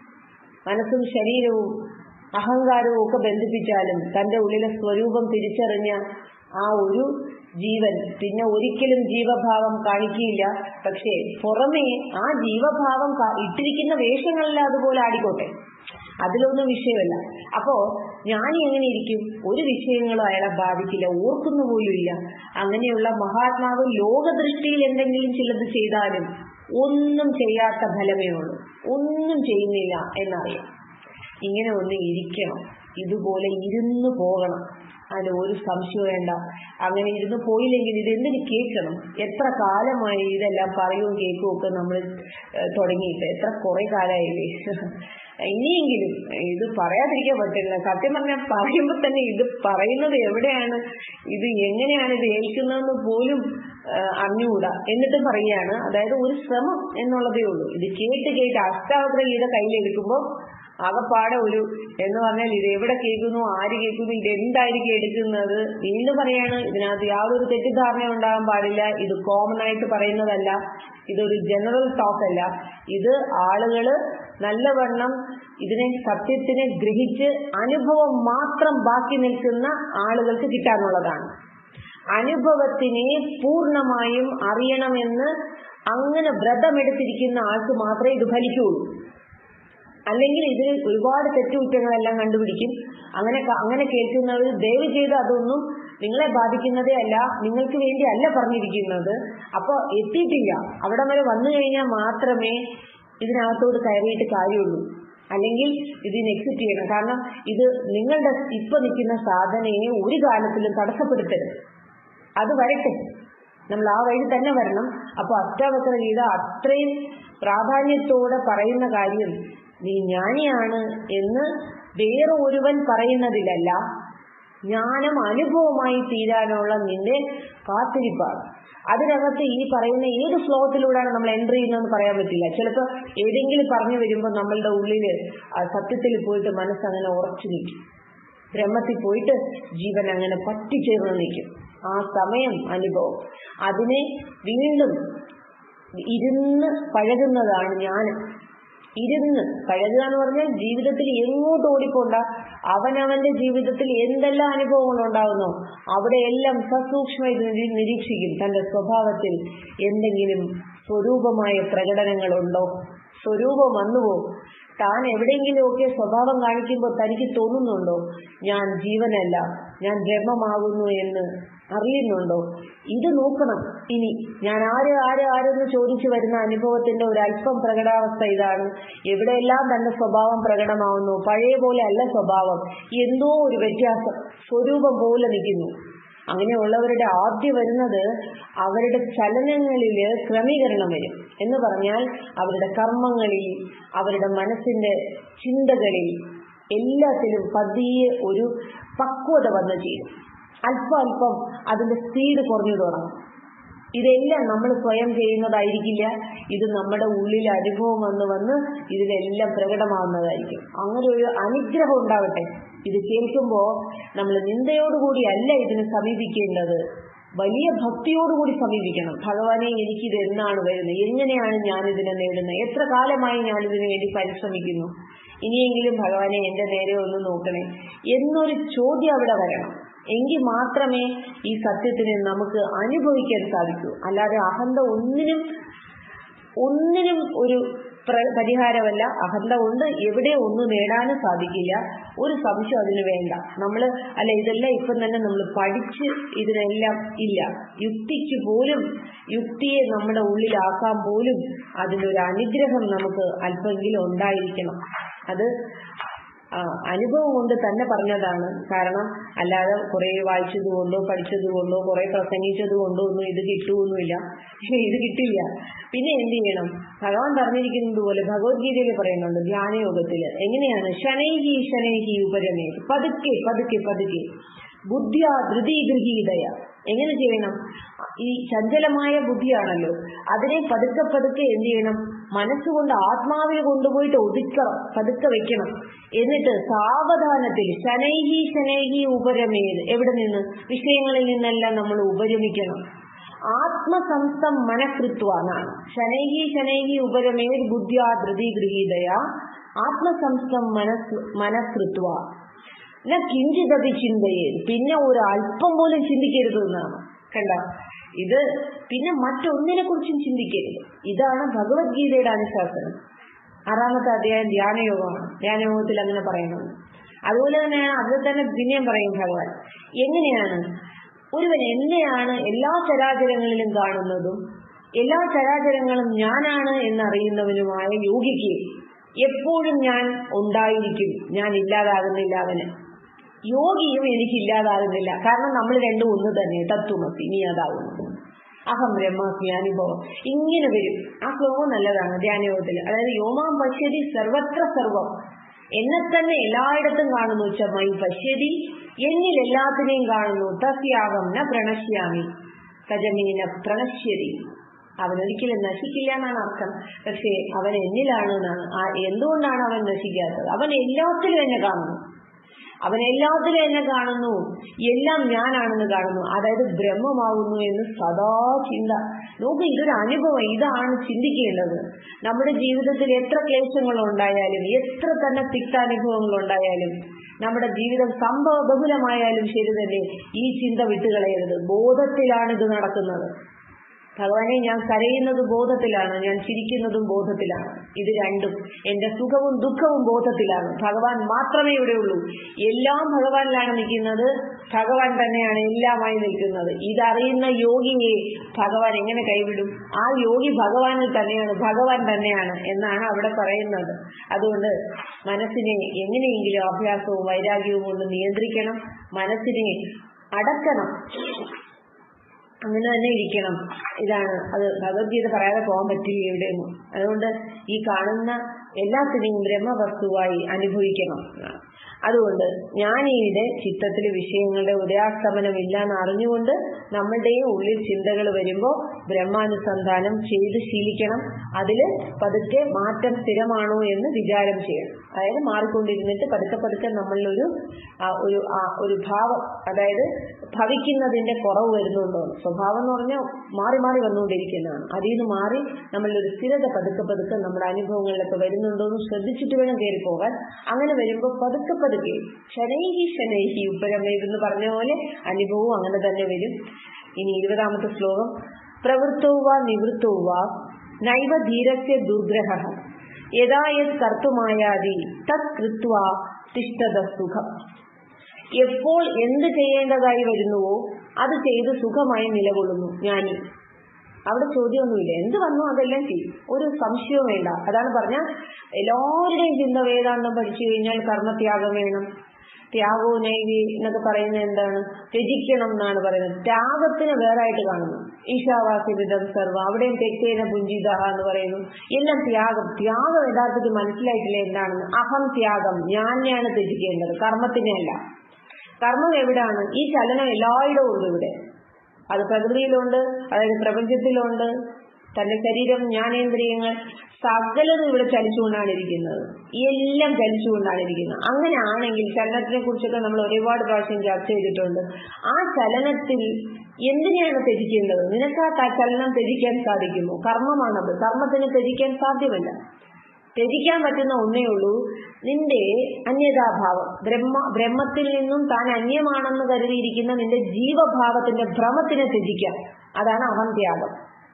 മനസ്സും ശരീരവും അഹങ്കാരവും ഒക്കെ ബന്ധിപ്പിച്ചാലും തന്റെ ഉള്ളിലെ സ്വരൂപം തിരിച്ചറിഞ്ഞ ആ ഒരു ജീവൻ പിന്നെ ഒരിക്കലും ജീവഭാവം കാണിക്കുകയില്ല. പക്ഷേ പുറമേ ആ ജീവഭാവം ഇട്ടിരിക്കുന്ന വേഷങ്ങളെല്ലാം അതുപോലെ ആടിക്കോട്ടെ, അതിലൊന്നും വിഷയമല്ല. അപ്പോ ജ്ഞാനി എങ്ങനെ ഇരിക്കും? ഒരു വിഷയങ്ങളും അയാളെ ബാധിക്കില്ല, ഓർക്കുന്ന പോലും ഇല്ല. അങ്ങനെയുള്ള മഹാത്മാവ് ലോകദൃഷ്ടിയിൽ എന്തെങ്കിലും ചിലത് ചെയ്താലും ഒന്നും ചെയ്യാത്ത ഫലമേ ഉള്ളൂ, ഒന്നും ചെയ്യുന്നില്ല എന്നറിയാം. ഇങ്ങനെ ഒന്ന് ഇരിക്കണം, ഇതുപോലെ ഇരുന്ന് പോകണം, അതിൽ ഒരു സംശയം വേണ്ട. അങ്ങനെ ഇരുന്ന് പോയില്ലെങ്കിൽ ഇതെന്തിന് കേൾക്കണം? എത്ര കാലമായി ഇതെല്ലാം പറയുകയും കേൾക്കുകയും ഒക്കെ നമ്മൾ തുടങ്ങിയിട്ട്, എത്ര കുറെ കാലമായില്ലേ. ഇനിയെങ്കിലും ഇത് പറയാതിരിക്കാൻ പറ്റില്ല. സത്യം പറഞ്ഞാൽ പറയുമ്പോൾ തന്നെ ഇത് പറയുന്നത് എവിടെയാണ്, ഇത് എങ്ങനെയാണ് ഇത് ഏൽക്കുന്നതെന്ന് പോലും അറിഞ്ഞുകൂടാ. എന്നിട്ടും പറയുകയാണ്. അതായത് ഒരു ശ്രമം എന്നുള്ളതേ ഉള്ളൂ. ഇത് കേട്ട് കേട്ട് അഷ്ടാവക്ര ഗീത കയ്യിലെടുക്കുമ്പോൾ ആകപ്പാടെ ഒരു എന്ന് പറഞ്ഞാൽ ഇത് എവിടെ കേൾക്കുന്നു, ആര് കേൾക്കുന്നു, ഇതെന്തായിരിക്കും എടുക്കുന്നത്. വീണ്ടും പറയാണ്, ഇതിനകത്ത് യാതൊരു തെറ്റിദ്ധാരണ ഉണ്ടാകാൻ പാടില്ല. ഇത് കോമൺ ആയിട്ട് പറയുന്നതല്ല, ഇതൊരു ജനറൽ ടോക്ക് അല്ല. ഇത് ആളുകള് നല്ലവണ്ണം ഇതിനെ സത്യത്തിനെ ഗ്രഹിച്ച് അനുഭവം മാത്രം ബാക്കി നിൽക്കുന്ന ആളുകൾക്ക് കിട്ടാനുള്ളതാണ്. അനുഭവത്തിനെ പൂർണ്ണമായും അറിയണമെന്ന് അങ്ങനെ വ്രതമെടുത്തിരിക്കുന്ന ആൾക്ക് മാത്രമേ ഇത് ഫലിക്കുകയുള്ളൂ. അല്ലെങ്കിൽ ഇതിൽ ഒരുപാട് തെറ്റുകുറ്റങ്ങളെല്ലാം കണ്ടുപിടിക്കും. അങ്ങനെ അങ്ങനെ കേൾക്കുന്നവർ ദയവ് ചെയ്ത് അതൊന്നും നിങ്ങളെ ബാധിക്കുന്നതേ അല്ല, നിങ്ങൾക്ക് വേണ്ടി അല്ല പറഞ്ഞിരിക്കുന്നത്. അപ്പൊ എത്തിയിട്ടില്ല, അവിടെ വരെ വന്നു കഴിഞ്ഞാൽ മാത്രമേ ഇതിനകത്തോട് കയറിയിട്ട് കാര്യമുള്ളൂ. അല്ലെങ്കിൽ ഇതിന് എക്സിറ്റ് ചെയ്യണം. കാരണം ഇത് നിങ്ങളുടെ ഇപ്പൊ നിൽക്കുന്ന സാധനയെ ഒരു കാലത്തിലും തടസ്സപ്പെടുത്തരുത്. അത് വരട്ടെ, നമ്മൾ ആ വഴി തന്നെ വരണം. അപ്പൊ അഷ്ടാവക്ര ഗീത അത്രയും പ്രാധാന്യത്തോടെ പറയുന്ന കാര്യം നീ ജ്ഞാനിയാണ് എന്ന് വേറെ ഒരുവൻ പറയുന്നതിലല്ല, ജ്ഞാനം അനുഭവമായി തീരാനുള്ള നിന്റെ കാത്തിരിപ്പാണ്. അതിനകത്ത് ഈ പറയുന്ന ഏത് ഫ്ലോത്തിലൂടെയാണ് നമ്മൾ എൻട്രി ചെയ്യുന്നതെന്ന് പറയാൻ പറ്റില്ല. ചിലപ്പോൾ ഏതെങ്കിലും പറഞ്ഞു വരുമ്പോൾ നമ്മളുടെ ഉള്ളില് സത്യത്തിൽ പോയിട്ട് മനസ്സങ്ങനെ ഉറച്ചു നിൽക്കും. ബ്രഹ്മത്തിൽ പോയിട്ട് ജീവൻ അങ്ങനെ പറ്റിച്ചേർന്ന് നിൽക്കും. ആ സമയം അനുഭവം. അതിനെ വീണ്ടും ഇരുന്ന് പഴകുന്നതാണ് ജ്ഞാനം. ഇരുന്ന് പഴകുക എന്ന് പറഞ്ഞാൽ ജീവിതത്തിൽ എങ്ങോട്ട് ഓടിക്കൊണ്ട അവനവന്റെ ജീവിതത്തിൽ എന്തെല്ലാം അനുഭവങ്ങൾ ഉണ്ടാകുന്നോ അവിടെയെല്ലാം സസൂക്ഷ്മ നിരീക്ഷിക്കും. തന്റെ സ്വഭാവത്തിൽ എന്തെങ്കിലും സ്വരൂപമായ പ്രകടനങ്ങളുണ്ടോ, സ്വരൂപം വന്നുവോ, താൻ എവിടെയെങ്കിലുമൊക്കെ സ്വഭാവം കാണിക്കുമ്പോൾ തനിക്ക് തോന്നുന്നുണ്ടോ ഞാൻ ജീവനല്ല, ഞാൻ ബ്രഹ്മമാകുന്നു എന്ന് അറിയുന്നുണ്ടോ? ഇത് നോക്കണം. ഇനി ഞാൻ ആര് ആര് ആരെന്ന് ചോദിച്ചു വരുന്ന അനുഭവത്തിന്റെ ഒരു അല്പം പ്രകടാവസ്ഥ ഇതാണ്. എവിടെയെല്ലാം തന്റെ സ്വഭാവം പ്രകടമാവുന്നു, പഴയ പോലെ അല്ല സ്വഭാവം, എന്തോ ഒരു വ്യത്യാസം, സ്വരൂപം പോലെ നിൽക്കുന്നു. അങ്ങനെയുള്ളവരുടെ ആദ്യം വരുന്നത് അവരുടെ ചലനങ്ങളില് ക്രമീകരണം വരും. എന്ന് പറഞ്ഞാൽ അവരുടെ കർമ്മങ്ങളിൽ, അവരുടെ മനസ്സിന്റെ ചിന്തകളിൽ എല്ലാത്തിലും പതിയെ ഒരു പക്വത വന്നു ചേരും. അല്പം അല്പം അതിന്റെ സ്പീഡ് കുറഞ്ഞു തുടങ്ങും. ഇതെല്ലാം നമ്മൾ സ്വയം ചെയ്യുന്നതായിരിക്കില്ല, ഇത് നമ്മുടെ ഉള്ളിൽ അനുഭവം വന്ന് വന്ന് ഇതിലെല്ലാം പ്രകടമാവുന്നതായിരിക്കും. അങ്ങനെ ഒരു അനുഗ്രഹം ഉണ്ടാവട്ടെ. ഇത് കേൾക്കുമ്പോ നമ്മൾ നിന്ദയോടുകൂടി അല്ല ഇതിനെ സമീപിക്കേണ്ടത്, വലിയ ഭക്തിയോടുകൂടി സമീപിക്കണം. ഭഗവാനെ, എനിക്കിത് എന്നാണ് വരുന്നത്, എങ്ങനെയാണ് ഞാൻ ഇതിനെ നേടുന്നത്, എത്ര കാലമായി ഞാൻ ഇതിനു വേണ്ടി പരിശ്രമിക്കുന്നു, ഇനിയെങ്കിലും ഭഗവാനെ എന്റെ നേരെ ഒന്ന് നോക്കണേ എന്നൊരു ചോദ്യം അവിടെ വരണം. എങ്കിൽ മാത്രമേ ഈ സത്യത്തിനെ നമുക്ക് അനുഭവിക്കാൻ സാധിക്കൂ. അല്ലാതെ അഹന്ത ഒന്നിനും ഒന്നിനും ഒരു പരിഹാരമല്ല. അഹന്ത കൊണ്ട് എവിടെ ഒന്നും നേടാനും സാധിക്കില്ല. ഒരു സംശയം അതിന് വേണ്ട. നമ്മള് അല്ല ഇതെല്ലാം ഇപ്പം തന്നെ നമ്മൾ പഠിച്ച് ഇതിനെല്ലാം ഇല്ല. യുക്തിക്ക് പോലും, യുക്തിയെ നമ്മുടെ ഉള്ളിലാക്കാൻ പോലും അതിനൊരു അനുഗ്രഹം നമുക്ക് അല്പമെങ്കിലും ഉണ്ടായിരിക്കണം. അത് അനുഭവം കൊണ്ട് തന്നെ പറഞ്ഞതാണ്. കാരണം അല്ലാതെ കുറെ വായിച്ചത് കൊണ്ടോ പഠിച്ചത് കൊണ്ടോ കുറെ പ്രസംഗിച്ചത് കൊണ്ടോ ഒന്നും ഇത് കിട്ടുമൊന്നുമില്ല. ഇത് കിട്ടില്ല. പിന്നെ എന്ത് ചെയ്യണം? ഭഗവാൻ പറഞ്ഞിരിക്കുന്നത് പോലെ ഭഗവത്ഗീതയിൽ പറയുന്നുണ്ട് ധ്യാനയോഗത്തില് എങ്ങനെയാണ് ശനൈഹി ശനൈഹി ഉപരമേ, പതുക്കെ പതുക്കെ പതുക്കെ ബുദ്ധിയ ധൃതി ഗൃഹീതയ. എങ്ങനെ ചെയ്യണം? ഈ ചഞ്ചലമായ ബുദ്ധിയാണല്ലോ, അതിനെ പതുക്കെ പതുക്കെ എന്ത് ചെയ്യണം? മനസ്സുകൊണ്ട് ആത്മാവിൽ കൊണ്ടുപോയിട്ട് ഒതുക്കണം, പതുക്കെ വെക്കണം. എന്നിട്ട് സാവധാനത്തിൽ ശനൈഹി ശനൈഹി ഉപരമേത്, എവിടെ നിന്ന്? വിഷയങ്ങളിൽ നിന്നെല്ലാം നമ്മൾ ഉപരമിക്കണം. ആത്മസംസ്ഥം മനഃകൃത്വ എന്നാണ്. ശനൈഹി ശനൈഹി ഉപരമേത് ബുദ്ധിയ ധൃതി ഗൃഹീതയ ആത്മസംസ്ഥം മനസ് മനഃകൃത്വ ന കിഞ്ചിതതി ചിന്തയെ, പിന്നെ ഒരു അല്പം പോലും ചിന്തിക്കരുത് എന്നാണ്. കണ്ട, ഇത് പിന്നെ മറ്റൊന്നിനെ കുറിച്ചും ചിന്തിക്കരുത്. ഇതാണ് ഭഗവത്ഗീതയുടെ അനുശാസനം. ആറാമത്തെ അധ്യായം ധ്യാനയോഗമാണ്. ധ്യാനയോഗത്തിൽ അങ്ങനെ പറയുന്നത്. അതുപോലെ തന്നെ അതിൽ തന്നെ പിന്നെയും പറയും ഭഗവാൻ എങ്ങനെയാണ് ഒരുവൻ എന്നെയാണ് എല്ലാ ചരാചരങ്ങളിലും കാണുന്നതും എല്ലാ ചരാചരങ്ങളും ഞാനാണ് എന്നറിയുന്നവനുമായ യോഗിക്ക് എപ്പോഴും ഞാൻ ഉണ്ടായിരിക്കും, ഞാൻ ഇല്ലാതാകുന്നില്ല. അവന് യോഗിയും എനിക്കില്ലാതാകുന്നില്ല. കാരണം നമ്മൾ രണ്ടും ഒന്ന് തന്നെ, തത്വമസി നീ അതാകുന്നു, അഹം ബ്രഹ്മാസ്മി അനുഭവം. ഇങ്ങനെ വരും. ആ ശ്ലോകം നല്ലതാണ് ധ്യാനയോഗത്തിൽ. അതായത് യോമാം പശ്യതി സർവത്ര സർവം, എന്നെ തന്നെ എല്ലായിടത്തും കാണുന്നു. ചമൈ പശ്യതി, എന്നിൽ എല്ലാത്തിനെയും കാണുന്നു. തസ്യാഹം ന പ്രണശ്യാമി സജമീന പ്രണശ്യതി, അവനൊരിക്കലും നശിക്കില്ല എന്നാണ് അർത്ഥം. പക്ഷേ അവൻ എന്നിലാണ് എന്നാണ്. എന്തുകൊണ്ടാണ് അവൻ നശിക്കാത്തത്? അവൻ എല്ലാത്തിലും എന്നെ കാണുന്നു. അവൻ എല്ലാത്തിലും എന്നെ കാണുന്നു, എല്ലാം ഞാനാണെന്ന് കാണുന്നു, അതായത് ബ്രഹ്മമാകുന്നു എന്ന് സദാ ചിന്ത. നോക്ക്, ഇതൊരു അനുഭവം, ഇതാണ് ചിന്തിക്കേണ്ടത്. നമ്മുടെ ജീവിതത്തിൽ എത്ര ക്ലേശങ്ങൾ ഉണ്ടായാലും, എത്ര തന്നെ തിക്താനുഭവങ്ങൾ ഉണ്ടായാലും, നമ്മുടെ ജീവിതം സംഭവ ബഹുലമായാലും ശരി തന്നെ, ഈ ചിന്ത വിട്ടുകളയരുത്. ബോധത്തിലാണ് ഇത് നടക്കുന്നത്. ഭഗവാനെ, ഞാൻ കരയുന്നത് ബോധത്തിലാണ്, ഞാൻ ചിരിക്കുന്നതും ബോധത്തിലാണ്. ഇത് രണ്ടും, എന്റെ സുഖവും ദുഃഖവും ബോധത്തിലാണ്. ഭഗവാൻ മാത്രമേ ഇവിടെ ഉള്ളൂ. എല്ലാം ഭഗവാനിലാണ് നിൽക്കുന്നത്. ഭഗവാൻ തന്നെയാണ് എല്ലാമായി നിൽക്കുന്നത്. ഇതറിയുന്ന യോഗിയെ ഭഗവാൻ എങ്ങനെ കൈവിടും? ആ യോഗി ഭഗവാനിൽ തന്നെയാണ്, ഭഗവാൻ തന്നെയാണ് എന്നാണ് അവിടെ പറയുന്നത്. അതുകൊണ്ട് മനസ്സിനെ എങ്ങനെയെങ്കിലും അഭ്യാസവും വൈരാഗ്യവും കൊണ്ട് നിയന്ത്രിക്കണം. മനസ്സിനെ അടക്കണം, അങ്ങനെ തന്നെ ഇരിക്കണം. ഇതാണ് അത്. ഭഗവത്ഗീത പറയാതെ പോകാൻ പറ്റില്ല എവിടെയൊന്നും. അതുകൊണ്ട് ഈ കാണുന്ന എല്ലാത്തിനെയും ബ്രഹ്മവസ്തുവായി അനുഭവിക്കണം. അതുകൊണ്ട് ജ്ഞാനിയുടെ ചിത്തത്തിലെ വിഷയങ്ങളുടെ ഉദയാസ്തമനമില്ല എന്ന് അറിഞ്ഞുകൊണ്ട് നമ്മളുടെയും ഉള്ളിൽ ചിന്തകൾ വരുമ്പോൾ ബ്രഹ്മാനുസന്ധാനം ചെയ്ത് ശീലിക്കണം. അതില് പതുക്കെ മാറ്റം സ്ഥിരമാണോ എന്ന് വിചാരം ചെയ്യണം. അതായത് മാറിക്കൊണ്ടിരുന്നിട്ട് പതുക്കെ പതുക്കെ നമ്മളിലൊരു ഒരു ഒരു ഭാവം, അതായത് ഭവിക്കുന്നതിന്റെ കുറവ് വരുന്നുണ്ടോ. സ്വഭാവം എന്ന് പറഞ്ഞാൽ മാറി മാറി വന്നുകൊണ്ടിരിക്കുന്നതാണ്. അതിൽ നിന്ന് മാറി നമ്മളിലൊരു സ്ഥിരത പതുക്കെ പതുക്കെ നമ്മുടെ അനുഭവങ്ങളിലൊക്കെ വരുന്നുണ്ടോ എന്ന് ശ്രദ്ധിച്ചിട്ട് വേണം കയറി പോകാൻ. അങ്ങനെ വരുമ്പോൾ പതുക്കെ പതുക്കെ ശനൈഹി ശനൈഹി ഉപരമേതെന്ന് പറഞ്ഞ പോലെ അനുഭവവും അങ്ങനെ തന്നെ വരും. ഇനി ഇരുപതാമത്തെ ശ്ലോകം. പ്രവൃത്തൗവ നിവൃത്തൗവ നൈവ ധീരസ്യ ദുർഗ്രഹ യഥാ യത് കർത്തുമായാതി തത് കൃത്വാ തിഷ്ഠത സുഖം. എപ്പോൾ എന്ത് ചെയ്യേണ്ടതായി വരുന്നുവോ അത് ചെയ്ത് സുഖമായി നിലകൊള്ളുന്നു ജ്ഞാനി. അവിടെ ചോദ്യമൊന്നുമില്ല, എന്ത് വന്നു അതെല്ലാം ചെയ്യും, ഒരു സംശയവും വേണ്ട. അതാണ് പറഞ്ഞ എല്ലാവരുടെയും ചിന്ത വേദാന്തം പഠിച്ചു കഴിഞ്ഞാൽ കർമ്മത്യാഗം വേണം, ത്യാഗവും നൈവി എന്നൊക്കെ പറയുന്നത് എന്താണ്, ത്യജിക്കണം എന്നാണ് പറയുന്നത്. ത്യാഗത്തിന് വേറായിട്ട് കാണുന്നു. ഈശാവാസ്യവിധം സർവ, അവിടെയും തെക്കേന പുഞ്ചിത എന്ന് പറയുന്നു. എല്ലാം ത്യാഗം. ത്യാഗം യഥാർത്ഥത്തിൽ മനസ്സിലായിട്ടില്ല എന്താണെന്ന്. അഹം ത്യാഗം, ഞാനെയാണ് ത്യജിക്കേണ്ടത്, കർമ്മത്തിനെ അല്ല. കർമ്മം എവിടാണ്? ഈ ചലനം എല്ലായിടവും ഉണ്ട് ഇവിടെ. അത് പ്രകൃതിയിലുണ്ട്, അതായത് പ്രപഞ്ചത്തിലുണ്ട്. തന്റെ ശരീരം, ജ്ഞാനേന്ദ്രിയങ്ങൾ സകലതും ഇവിടെ ചലിച്ചുകൊണ്ടാണ് ഇരിക്കുന്നത്. എല്ലാം ചലിച്ചുകൊണ്ടാണ് ഇരിക്കുന്നത്. അങ്ങനെ ആണെങ്കിൽ ചലനത്തിനെ കുറിച്ചൊക്കെ നമ്മൾ ഒരുപാട് പ്രാവശ്യം ചർച്ച ചെയ്തിട്ടുണ്ട്. ആ ചലനത്തിൽ എന്തിനെയാണ് ത്യജിക്കേണ്ടത്? നിനക്ക് ആ ചലനം ത്യജിക്കാൻ സാധിക്കുമോ? കർമ്മമാണത്. കർമ്മത്തിന് ത്യജിക്കാൻ സാധ്യമല്ല. ത്യജിക്കാൻ പറ്റുന്ന ഒന്നേ ഉള്ളൂ, നിന്റെ അന്യതാഭാവം. ബ്രഹ്മ ബ്രഹ്മത്തിൽ നിന്നും താൻ അന്യമാണെന്ന് കരുതിയിരിക്കുന്ന നിന്റെ ജീവഭാവത്തിന്റെ ഭ്രമത്തിനെ ത്യജിക്കാം. അതാണ് അഹം ത്യാഗം,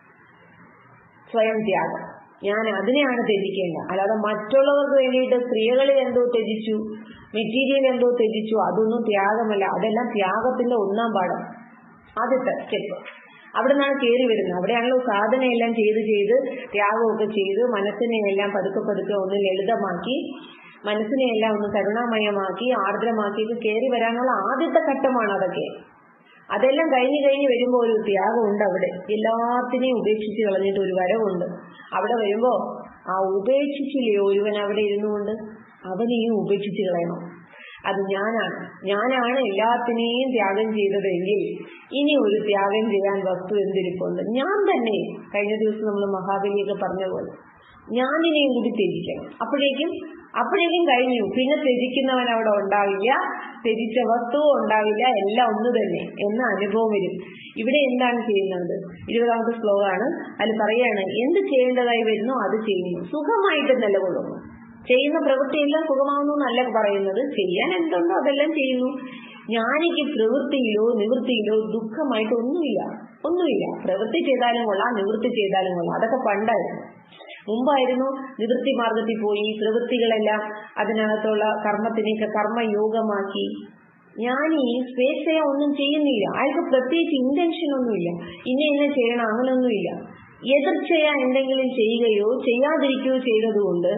സ്വയം ത്യാഗം. ഞാൻ അതിനെയാണ് ത്യജിക്കേണ്ടത്. അല്ലാതെ മറ്റുള്ളവർക്ക് വേണ്ടിയിട്ട് സ്ത്രീകളിൽ എന്തോ ത്യജിച്ചു, മെറ്റീരിയൽ എന്തോ ത്യജിച്ചു, അതൊന്നും ത്യാഗമല്ല. അതെല്ലാം ത്യാഗത്തിന്റെ ഒന്നാം പാഠം, ആദ്യത്തെ സ്റ്റെപ്പ്. അവിടെ നിന്നാണ് കയറി വരുന്നത്. അവിടെയാണല്ലോ സാധനയെല്ലാം ചെയ്ത് ചെയ്ത് ത്യാഗമൊക്കെ ചെയ്ത് മനസ്സിനെയെല്ലാം പതുക്കെ പതുക്കെ ഒന്ന് ലളിതമാക്കി, മനസ്സിനെയെല്ലാം ഒന്ന് കരുണാമയമാക്കി ആർദ്രമാക്കിയിട്ട് കയറി വരാനുള്ള ആദ്യത്തെ ഘട്ടമാണ് അതൊക്കെ. അതെല്ലാം കഴിഞ്ഞ് കഴിഞ്ഞ് വരുമ്പോൾ ഒരു ത്യാഗമുണ്ട് അവിടെ. എല്ലാത്തിനെയും ഉപേക്ഷിച്ച് കളഞ്ഞിട്ട് ഒരു വരവുണ്ട്. അവിടെ വരുമ്പോ ആ ഉപേക്ഷിച്ചില്ലേ ഒരുവൻ അവിടെ ഇരുന്നുകൊണ്ട്, അവനെയും ഉപേക്ഷിച്ച് കളയണം. അത് ഞാനാണ് ഞാനാണ് എല്ലാത്തിനെയും ത്യാഗം ചെയ്തതെങ്കിൽ ഇനി ഒരു ത്യാഗം ചെയ്യാൻ വസ്തു എന്തിരിപ്പുണ്ട്? ഞാൻ തന്നെ. കഴിഞ്ഞ ദിവസം നമ്മൾ മഹാബലിയൊക്കെ പറഞ്ഞ പോലെ ഞാനിനെയും കൂടി ത്യജിക്കണം. അപ്പോഴേക്കും അപ്പോഴേക്കും കഴിഞ്ഞു. പിന്നെ ത്യജിക്കുന്നവൻ അവിടെ ഉണ്ടാവില്ല, ത്യജിച്ച വസ്തുവും ഉണ്ടാവില്ല, എല്ലാം ഒന്ന് തന്നെ എന്ന അനുഭവം വരും. ഇവിടെ എന്താണ് ചെയ്യുന്നത്? ഇരുപതാമത്തെ ശ്ലോകമാണ്. അതിൽ പറയാണ്, എന്ത് ചെയ്യേണ്ടതായി വരുന്നു അത് ചെയ്യുന്നു, സുഖമായിട്ട് നിലകൊള്ളുന്നു. ചെയ്യുന്ന പ്രവൃത്തിയെല്ലാം സുഖമാവുന്നു എന്നല്ല പറയുന്നത്, ചെയ്യാൻ എന്തുണ്ടോ അതെല്ലാം ചെയ്യുന്നു. ജ്ഞാനിക്ക് പ്രവൃത്തിയിലോ നിവൃത്തിയിലോ ദുഃഖമായിട്ട് ഒന്നുമില്ല ഒന്നുമില്ല പ്രവൃത്തി ചെയ്താലും കൊള്ളാം, നിവൃത്തി ചെയ്താലും കൊള്ളാം. അതൊക്കെ പണ്ടായിരുന്നു. മുമ്പായിരുന്നു നിവൃത്തി മാർഗത്തിൽ പോയി പ്രവൃത്തികളെല്ലാം അതിനകത്തുള്ള കർമ്മത്തിനെയൊക്കെ കർമ്മയോഗമാക്കി. ജ്ഞാനി സ്വേച്ഛയ ഒന്നും ചെയ്യുന്നില്ല. അയാൾക്ക് പ്രത്യേകിച്ച് ഇന്റൻഷൻ ഒന്നുമില്ല, ഇന്ന ഇന്ന ചെയ്യണം, അങ്ങനെയൊന്നുമില്ല. എതിർച്ചയ എന്തെങ്കിലും ചെയ്യുകയോ ചെയ്യാതിരിക്കുകയോ ചെയ്തതുകൊണ്ട്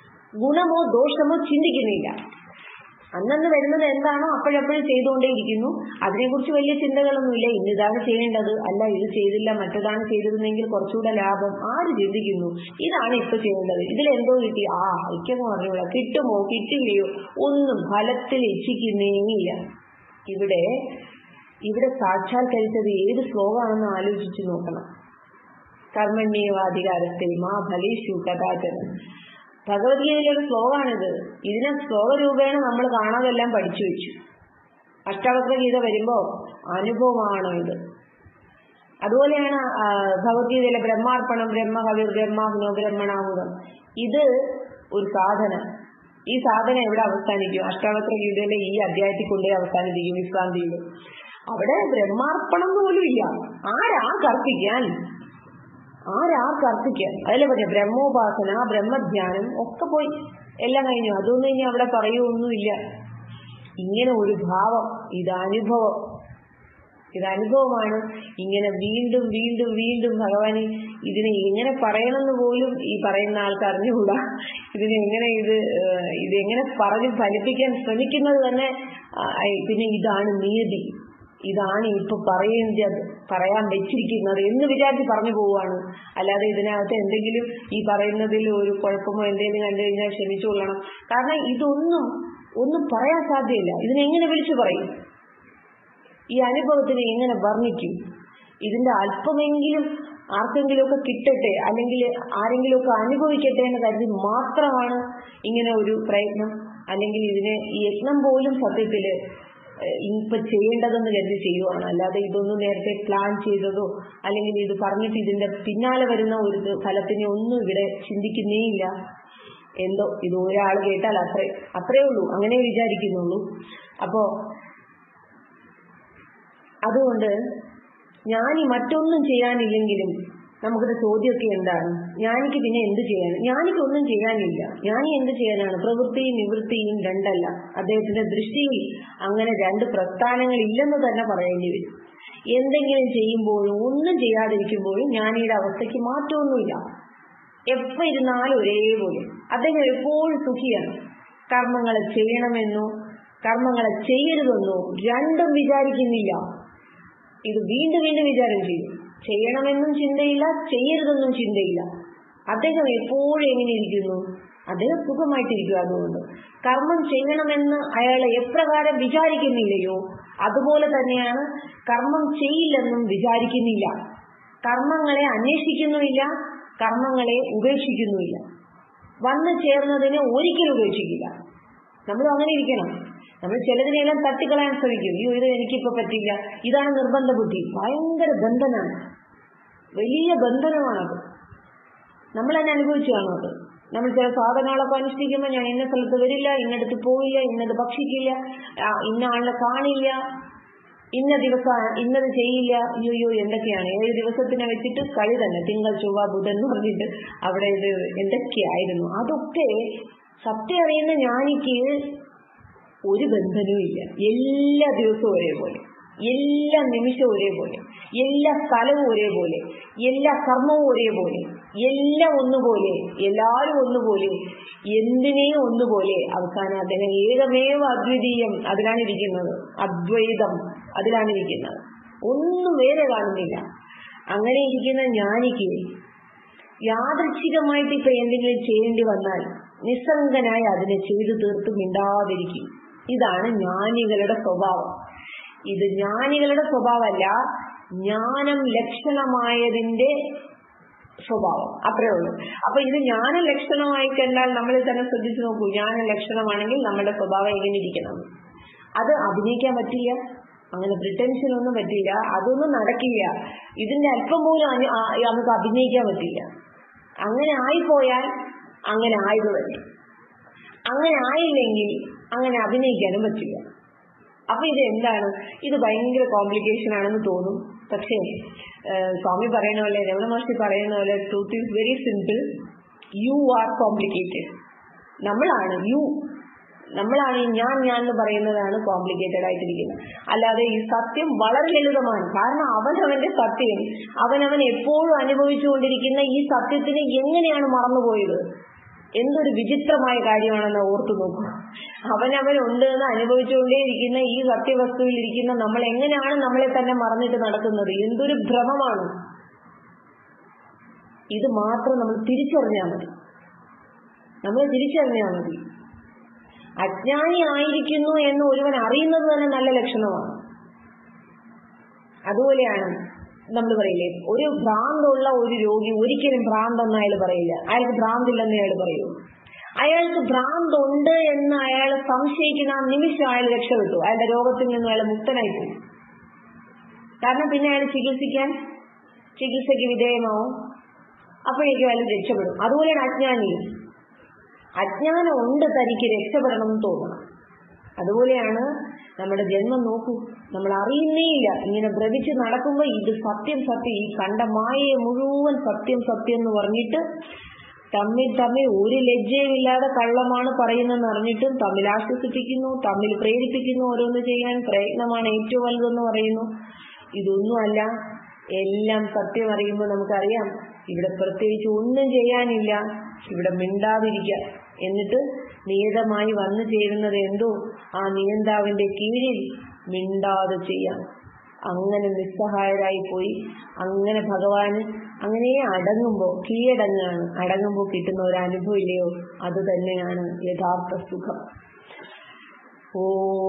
ഗുണമോ ദോഷമോ ചിന്തിക്കുന്നില്ല. അന്നന്ന് വരുന്നത് എന്താണോ അപ്പോഴപ്പോഴും ചെയ്തുകൊണ്ടേയിരിക്കുന്നു. അതിനെക്കുറിച്ച് വലിയ ചിന്തകളൊന്നുമില്ല. ഇന്നിതാണ് ചെയ്യേണ്ടത്, അല്ല ഇത് ചെയ്തില്ല മറ്റതാണ് ചെയ്തിരുന്നെങ്കിൽ കുറച്ചുകൂടെ ലാഭം. ആര് ചിന്തിക്കുന്നു ഇതാണ് ഇപ്പൊ ചെയ്യേണ്ടത്, ഇതിലെന്തോ കിട്ടി, ആ ഐക്യെന്ന് പറഞ്ഞുകൂടാ, കിട്ടുമോ കിട്ടില്ലയോ ഒന്നും ഫലത്തിൽ ഇച്ഛിക്കുന്നേയില്ല. ഇവിടെ ഇവിടെ സാക്ഷാത്കരിച്ചത് ഏത് ശ്ലോകമാണെന്ന് ആലോചിച്ചു നോക്കണം. കർമ്മണ്യേവാധികാരത്തിൽ മാ ഫലേഷു കഥാചന. ഭഗവത്ഗീതയിലെ ഒരു ശ്ലോകമാണിത്. ഇതിനെ ശ്ലോകരൂപേണ നമ്മൾ കാണാതെല്ലാം പഠിച്ചു വെച്ചു. അഷ്ടാവക്ര ഗീത വരുമ്പോ അനുഭവമാണ് ഇത്. അതുപോലെയാണ് ഭഗവത്ഗീതയിലെ ബ്രഹ്മാർപ്പണം, ബ്രഹ്മകവിർ, ബ്രഹ്മാഗ്നോ, ബ്രഹ്മണാമൃതം. ഇത് ഒരു സാധന. ഈ സാധന എവിടെ അവസാനിക്കും? അഷ്ടാവക്ര ഗീതയിലെ ഈ അധ്യായത്തിൽ കൊണ്ടേ അവസാനിപ്പിക്കും, വിശ്രാന്തിയിൽ. അവിടെ ബ്രഹ്മാർപ്പണം പോലും ഇല്ല. ആരാർക്കർപ്പിക്കാൻ ആരാർക്കർപ്പിക്കാൻ അതല്ലേ പറഞ്ഞ ബ്രഹ്മോപാസന, ബ്രഹ്മധ്യാനം ഒക്കെ പോയി, എല്ലാം കഴിഞ്ഞു. അതൊന്നും ഇനി അവിടെ പറയുകയൊന്നുമില്ല. ഇങ്ങനെ ഒരു ഭാവം, ഇതനുഭവം ഇതനുഭവമാണ്. ഇങ്ങനെ വീണ്ടും വീണ്ടും വീണ്ടും ഭഗവാന് ഇതിനെ എങ്ങനെ പറയണമെന്ന് പോലും ഈ പറയുന്ന ആൾക്ക് അറിഞ്ഞുകൂടാ. ഇതിനെങ്ങനെ ഇത് ഇതെങ്ങനെ പറഞ്ഞ് ഫലിപ്പിക്കാൻ ശ്രമിക്കുന്നത് തന്നെ. പിന്നെ ഇതാണ് നിയതി, ഇതാണ് ഇപ്പൊ പറയേണ്ടത്, പറയാൻ വെച്ചിരിക്കുന്നത് എന്ന് വിചാരിച്ച് പറഞ്ഞു പോവുകയാണ്. അല്ലാതെ ഇതിനകത്ത് എന്തെങ്കിലും ഈ പറയുന്നതിൽ ഒരു കുഴപ്പമോ എന്തെങ്കിലും കണ്ടു കഴിഞ്ഞാൽ ക്ഷമിച്ചുകൊള്ളണം. കാരണം ഇതൊന്നും ഒന്നും പറയാൻ സാധ്യമില്ല. ഇതിനെങ്ങനെ വിളിച്ചു പറയും? ഈ അനുഭവത്തിനെ എങ്ങനെ വർണ്ണിക്കും? ഇതിന്റെ അല്പമെങ്കിലും ആർക്കെങ്കിലുമൊക്കെ കിട്ടട്ടെ, അല്ലെങ്കിൽ ആരെങ്കിലുമൊക്കെ അനുഭവിക്കട്ടെ എന്ന് കരുതി മാത്രമാണ് ഇങ്ങനെ ഒരു പ്രയത്നം. അല്ലെങ്കിൽ ഇതിനെ ഈ യത്നം പോലും സത്യത്തില് ഇപ്പൊ ചെയ്യേണ്ടതെന്ന് കരുതി ചെയ്യുവാണ്. അല്ലാതെ ഇതൊന്നും നേരത്തെ പ്ലാൻ ചെയ്തതോ അല്ലെങ്കിൽ ഇത് പറഞ്ഞിട്ട് ഇതിന്റെ പിന്നാലെ വരുന്ന ഒരു ഫലത്തിനെ ഒന്നും ഇവിടെ ചിന്തിക്കുന്നേയില്ല. എന്തോ ഇത് ഒരാൾ കേട്ടാൽ അത്രേ അത്രേ ഉള്ളൂ, അങ്ങനെ വിചാരിക്കുന്നുള്ളൂ. അപ്പോ അതുകൊണ്ട് ജ്ഞാനി മറ്റൊന്നും ചെയ്യാനില്ലെങ്കിലും നമുക്കൊരു ചോദ്യമൊക്കെ എന്താണ്? ജ്ഞാനിക്ക് പിന്നെ എന്ത് ചെയ്യാൻ? ജ്ഞാനിക്ക് ഒന്നും ചെയ്യാനില്ല. ജ്ഞാനി എന്ത് ചെയ്യാനാണ്? പ്രവൃത്തിയും നിവൃത്തിയും രണ്ടല്ല. അദ്ദേഹത്തിന്റെ ദൃഷ്ടിയിൽ അങ്ങനെ രണ്ട് പ്രസ്ഥാനങ്ങൾ ഇല്ലെന്ന് തന്നെ പറയേണ്ടി വരും. എന്തെങ്കിലും ചെയ്യുമ്പോഴും ഒന്നും ചെയ്യാതിരിക്കുമ്പോഴും ജ്ഞാനിയുടെ അവസ്ഥയ്ക്ക് മാറ്റമൊന്നുമില്ല. എപ്പോ ഇരുന്നാലും ഒരേപോലെ. അദ്ദേഹം എപ്പോഴും സുഖിയാണ്. കർമ്മങ്ങളെ ചെയ്യണമെന്നോ കർമ്മങ്ങളെ ചെയ്യരുതെന്നോ രണ്ടും വിചാരിക്കുന്നില്ല. ഇത് വീണ്ടും വീണ്ടും വിചാരം ചെയ്യും. ചെയ്യണമെന്നും ചിന്തയില്ല, ചെയ്യരുതെന്നും ചിന്തയില്ല. അദ്ദേഹം എപ്പോഴും എങ്ങനെ ഇരിക്കുന്നു? അദ്ദേഹം സുഖമായിട്ടിരിക്കുക. അതുകൊണ്ട് കർമ്മം ചെയ്യണമെന്ന് അയാൾ എപ്രകാരം വിചാരിക്കുന്നില്ലയോ അതുപോലെ തന്നെയാണ് കർമ്മം ചെയ്യില്ലെന്നും വിചാരിക്കുന്നില്ല. കർമ്മങ്ങളെ അന്വേഷിക്കുന്നുമില്ല, കർമ്മങ്ങളെ ഉപേക്ഷിക്കുന്നുമില്ല. വന്നു ചേർന്നതിനെ ഒരിക്കലും ഉപേക്ഷിക്കില്ല. നമ്മളും അങ്ങനെ ഇരിക്കണം. നമ്മൾ ചിലതിനെല്ലാം തട്ടിക്കളയാൻ ശ്രമിക്കും. അയ്യോ ഇത് എനിക്കിപ്പോ പറ്റില്ല, ഇതാണ് നിർബന്ധ ബുദ്ധി. ഭയങ്കര ബന്ധനാണ്, വലിയ ബന്ധനമാണത്. നമ്മൾ തന്നെ അനുഭവിച്ചു കാണും അത്. നമ്മൾ ചില സാധനങ്ങളൊക്കെ അനുഷ്ഠിക്കുമ്പോൾ ഞാൻ ഇന്ന സ്ഥലത്ത് വരില്ല, ഇന്നടത്ത് പോയില്ല, ഇന്നത് ഭക്ഷിക്കില്ല, ഇന്ന ആളിനെ കാണില്ല, ഇന്ന ദിവസം ഇന്നത് ചെയ്യില്ല. അയ്യോ എന്തൊക്കെയാണ് ഏഴ് ദിവസത്തിനെ വെച്ചിട്ട് കളി തന്നെ, തിങ്കൾ ചൊവ്വ ബുധൻ എന്ന് പറഞ്ഞിട്ട് അവിടെ ഇത് എന്തൊക്കെയായിരുന്നു. അതൊക്കെ സത്യം അറിയുന്ന ജ്ഞാനിക്ക് ഒരു ബന്ധനവും ഇല്ല. എല്ലാ ദിവസവും ഒരേപോലെ, എല്ലാ നിമിഷവും ഒരേപോലെ, എല്ലാ സ്ഥലവും ഒരേപോലെ, എല്ലാ കർമ്മവും ഒരേപോലെ, എല്ലാം ഒന്നുപോലെ, എല്ലാവരും ഒന്നുപോലെ, എന്തിനേയും ഒന്നുപോലെ. അവസാനം അദ്ദേഹം ഏകമേവ അദ്വിതീയം അതിലാണ് ഇരിക്കുന്നത്. അദ്വൈതം അതിലാണ് ഇരിക്കുന്നത്. ഒന്നും വേറെ കാണുന്നില്ല. അങ്ങനെ ഇരിക്കുന്ന ജ്ഞാനിക്ക് യാദൃച്ഛികമായിട്ട് ഇപ്പൊ എന്തെങ്കിലും ചെയ്യേണ്ടി വന്നാൽ നിസ്സംഗനായി അതിനെ ചെയ്തു തീർത്ത് മിണ്ടാതിരിക്കും. ഇതാണ് ജ്ഞാനികളുടെ സ്വഭാവം. ഇത് ജ്ഞാനികളുടെ സ്വഭാവമല്ല, ജ്ഞാനം ലക്ഷണമായതിന്റെ സ്വഭാവം, അത്രേ ഉള്ളൂ. അപ്പൊ ഇത് ജ്ഞാന ലക്ഷണമായി കണ്ടാൽ നമ്മൾ തന്നെ ശ്രദ്ധിച്ചു നോക്കൂ. ജ്ഞാന ലക്ഷണമാണെങ്കിൽ നമ്മുടെ സ്വഭാവം എങ്ങനെ ഇരിക്കണം? അത് അഭിനയിക്കാൻ പറ്റില്ല, അങ്ങനെ പ്രിറ്റൻഷൻ ഒന്നും പറ്റില്ല, അതൊന്നും നടക്കില്ല. ഇതിന്റെ അല്പം പോലും നമുക്ക് അഭിനയിക്കാൻ പറ്റില്ല. അങ്ങനെ ആയിപ്പോയാൽ അങ്ങനെ ആയത് തന്നെ, അങ്ങനെ ആയില്ലെങ്കിൽ അങ്ങനെ അഭിനയിക്കാനും പറ്റില്ല. അപ്പൊ ഇത് എന്താണ്? ഇത് ഭയങ്കര കോംപ്ലിക്കേഷൻ ആണെന്ന് തോന്നും. പക്ഷേ സ്വാമി പറയുന്ന പോലെ, രമണ മഹർഷി പറയുന്ന പോലെ, truth is very simple, you are complicated. നമ്മളാണ് യു നമ്മളാണ് ഈ ഞാൻ ഞാൻ എന്ന് പറയുന്നതാണ് കോംപ്ലിക്കേറ്റഡ് ആയിട്ടിരിക്കുന്നത്. അല്ലാതെ ഈ സത്യം വളരെ ലളിതമാണ്. കാരണം അവനവന്റെ സത്യം, അവനവൻ എപ്പോഴും അനുഭവിച്ചുകൊണ്ടിരിക്കുന്ന ഈ സത്യത്തിന് എങ്ങനെയാണ് മറന്നുപോയത്? എന്തൊരു വിചിത്രമായ കാര്യമാണെന്ന് ഓർത്തു നോക്കൂ. അവനവൻ ഉണ്ട് എന്ന് അനുഭവിച്ചുകൊണ്ടേയിരിക്കുന്ന ഈ സത്യവസ്തുവിൽ ഇരിക്കുന്ന നമ്മൾ എങ്ങനെയാണ് നമ്മളെ തന്നെ മറന്നിട്ട് നടക്കുന്നത്? എന്തൊരു ഭ്രമമാണ്. ഇത് മാത്രം നമ്മൾ തിരിച്ചറിഞ്ഞാൽ മതി. നമ്മൾ തിരിച്ചറിഞ്ഞാൽ മതി. അജ്ഞാനി ആയിരിക്കുന്നു എന്ന് ഒരുവൻ അറിയുന്നത് തന്നെ നല്ല ലക്ഷണമാണ്. അതുപോലെയാണ് നമ്മൾ പറയില്ലേ, ഒരു ഭ്രാന്തുള്ള ഒരു രോഗി ഒരിക്കലും ഭ്രാന്തെന്ന് അയാൾ പറയില്ല. അയാൾക്ക് ഭ്രാന്തില്ലെന്ന് അയാൾ പറയൂ. അയാൾക്ക് ഭ്രാന്തുണ്ട് എന്ന് അയാൾ സംശയിക്കുന്ന ആ നിമിഷം അയാൾ രക്ഷപ്പെട്ടു. അയാളുടെ രോഗത്തിൽ നിന്നും അയാൾ മുക്തനായി പോയി. കാരണം പിന്നെ അയാൾ ചികിത്സിക്കാൻ ചികിത്സയ്ക്ക് വിധേയമാവും. അപ്പോഴേക്കും അയാൾ രക്ഷപ്പെടും. അതുപോലെയാണ് അജ്ഞാനിയും. അജ്ഞാനം ഉണ്ട്, തനിക്ക് രക്ഷപ്പെടണം എന്ന് തോന്നണം. അതുപോലെയാണ് നമ്മുടെ ജന്മം. നോക്കൂ, നമ്മൾ അറിയുന്നേ ഇല്ല. ഇങ്ങനെ ഭ്രമിച്ച് നടക്കുമ്പോ ഇത് സത്യം സത്യം, ഈ കണ്ട മായയെ മുഴുവൻ സത്യം സത്യം എന്ന് പറഞ്ഞിട്ട് തമ്മിൽ തമ്മിൽ ഒരു ലജ്ജയുമില്ലാതെ കള്ളമാണ് പറയുന്നതെന്ന് അറിഞ്ഞിട്ടും തമ്മിൽ ആശ്വസിപ്പിക്കുന്നു, തമ്മിൽ പ്രേരിപ്പിക്കുന്നു, ഓരോന്ന് ചെയ്യാൻ പ്രയത്നമാണ് ഏറ്റവും വലുതെന്ന് പറയുന്നു. ഇതൊന്നുമല്ല, എല്ലാം സത്യം അറിയുമ്പോൾ നമുക്കറിയാം ഇവിടെ പ്രത്യേകിച്ച് ഒന്നും ചെയ്യാനില്ല, ഇവിടെ മിണ്ടാതിരിക്കുക. എന്നിട്ട് നിയതമായി വന്നു ചേരുന്നത് എന്തോ ആ നിയന്താവിന്റെ കീഴിൽ മിണ്ടാതെ ചെയ്യാം. അങ്ങനെ നിസ്സഹായരായി പോയി. അങ്ങനെ ഭഗവാന് അങ്ങനെ അടങ്ങുമ്പോ കീഴടങ്ങാണ്. അടങ്ങുമ്പോ കിട്ടുന്ന ഒരു അനുഭവം ഇല്ലയോ, അത് തന്നെയാണ് യഥാർത്ഥ സുഖം. ഓ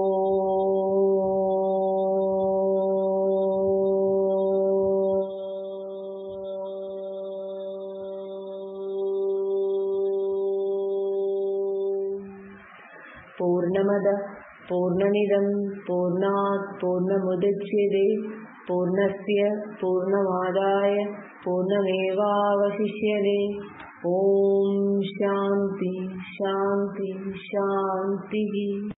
പൂർണ്ണമദ പൂർണ്ണമിദം പൂർണ്ണാത് പൂർണ്ണമുദച്യതേ പൂർണ്ണസ്യ പൂർണ്ണമാദായ പൂർണ്ണമേവാവശിഷ്യതേ. ഓം ശാന്തി ശാന്തി ശാന്തി.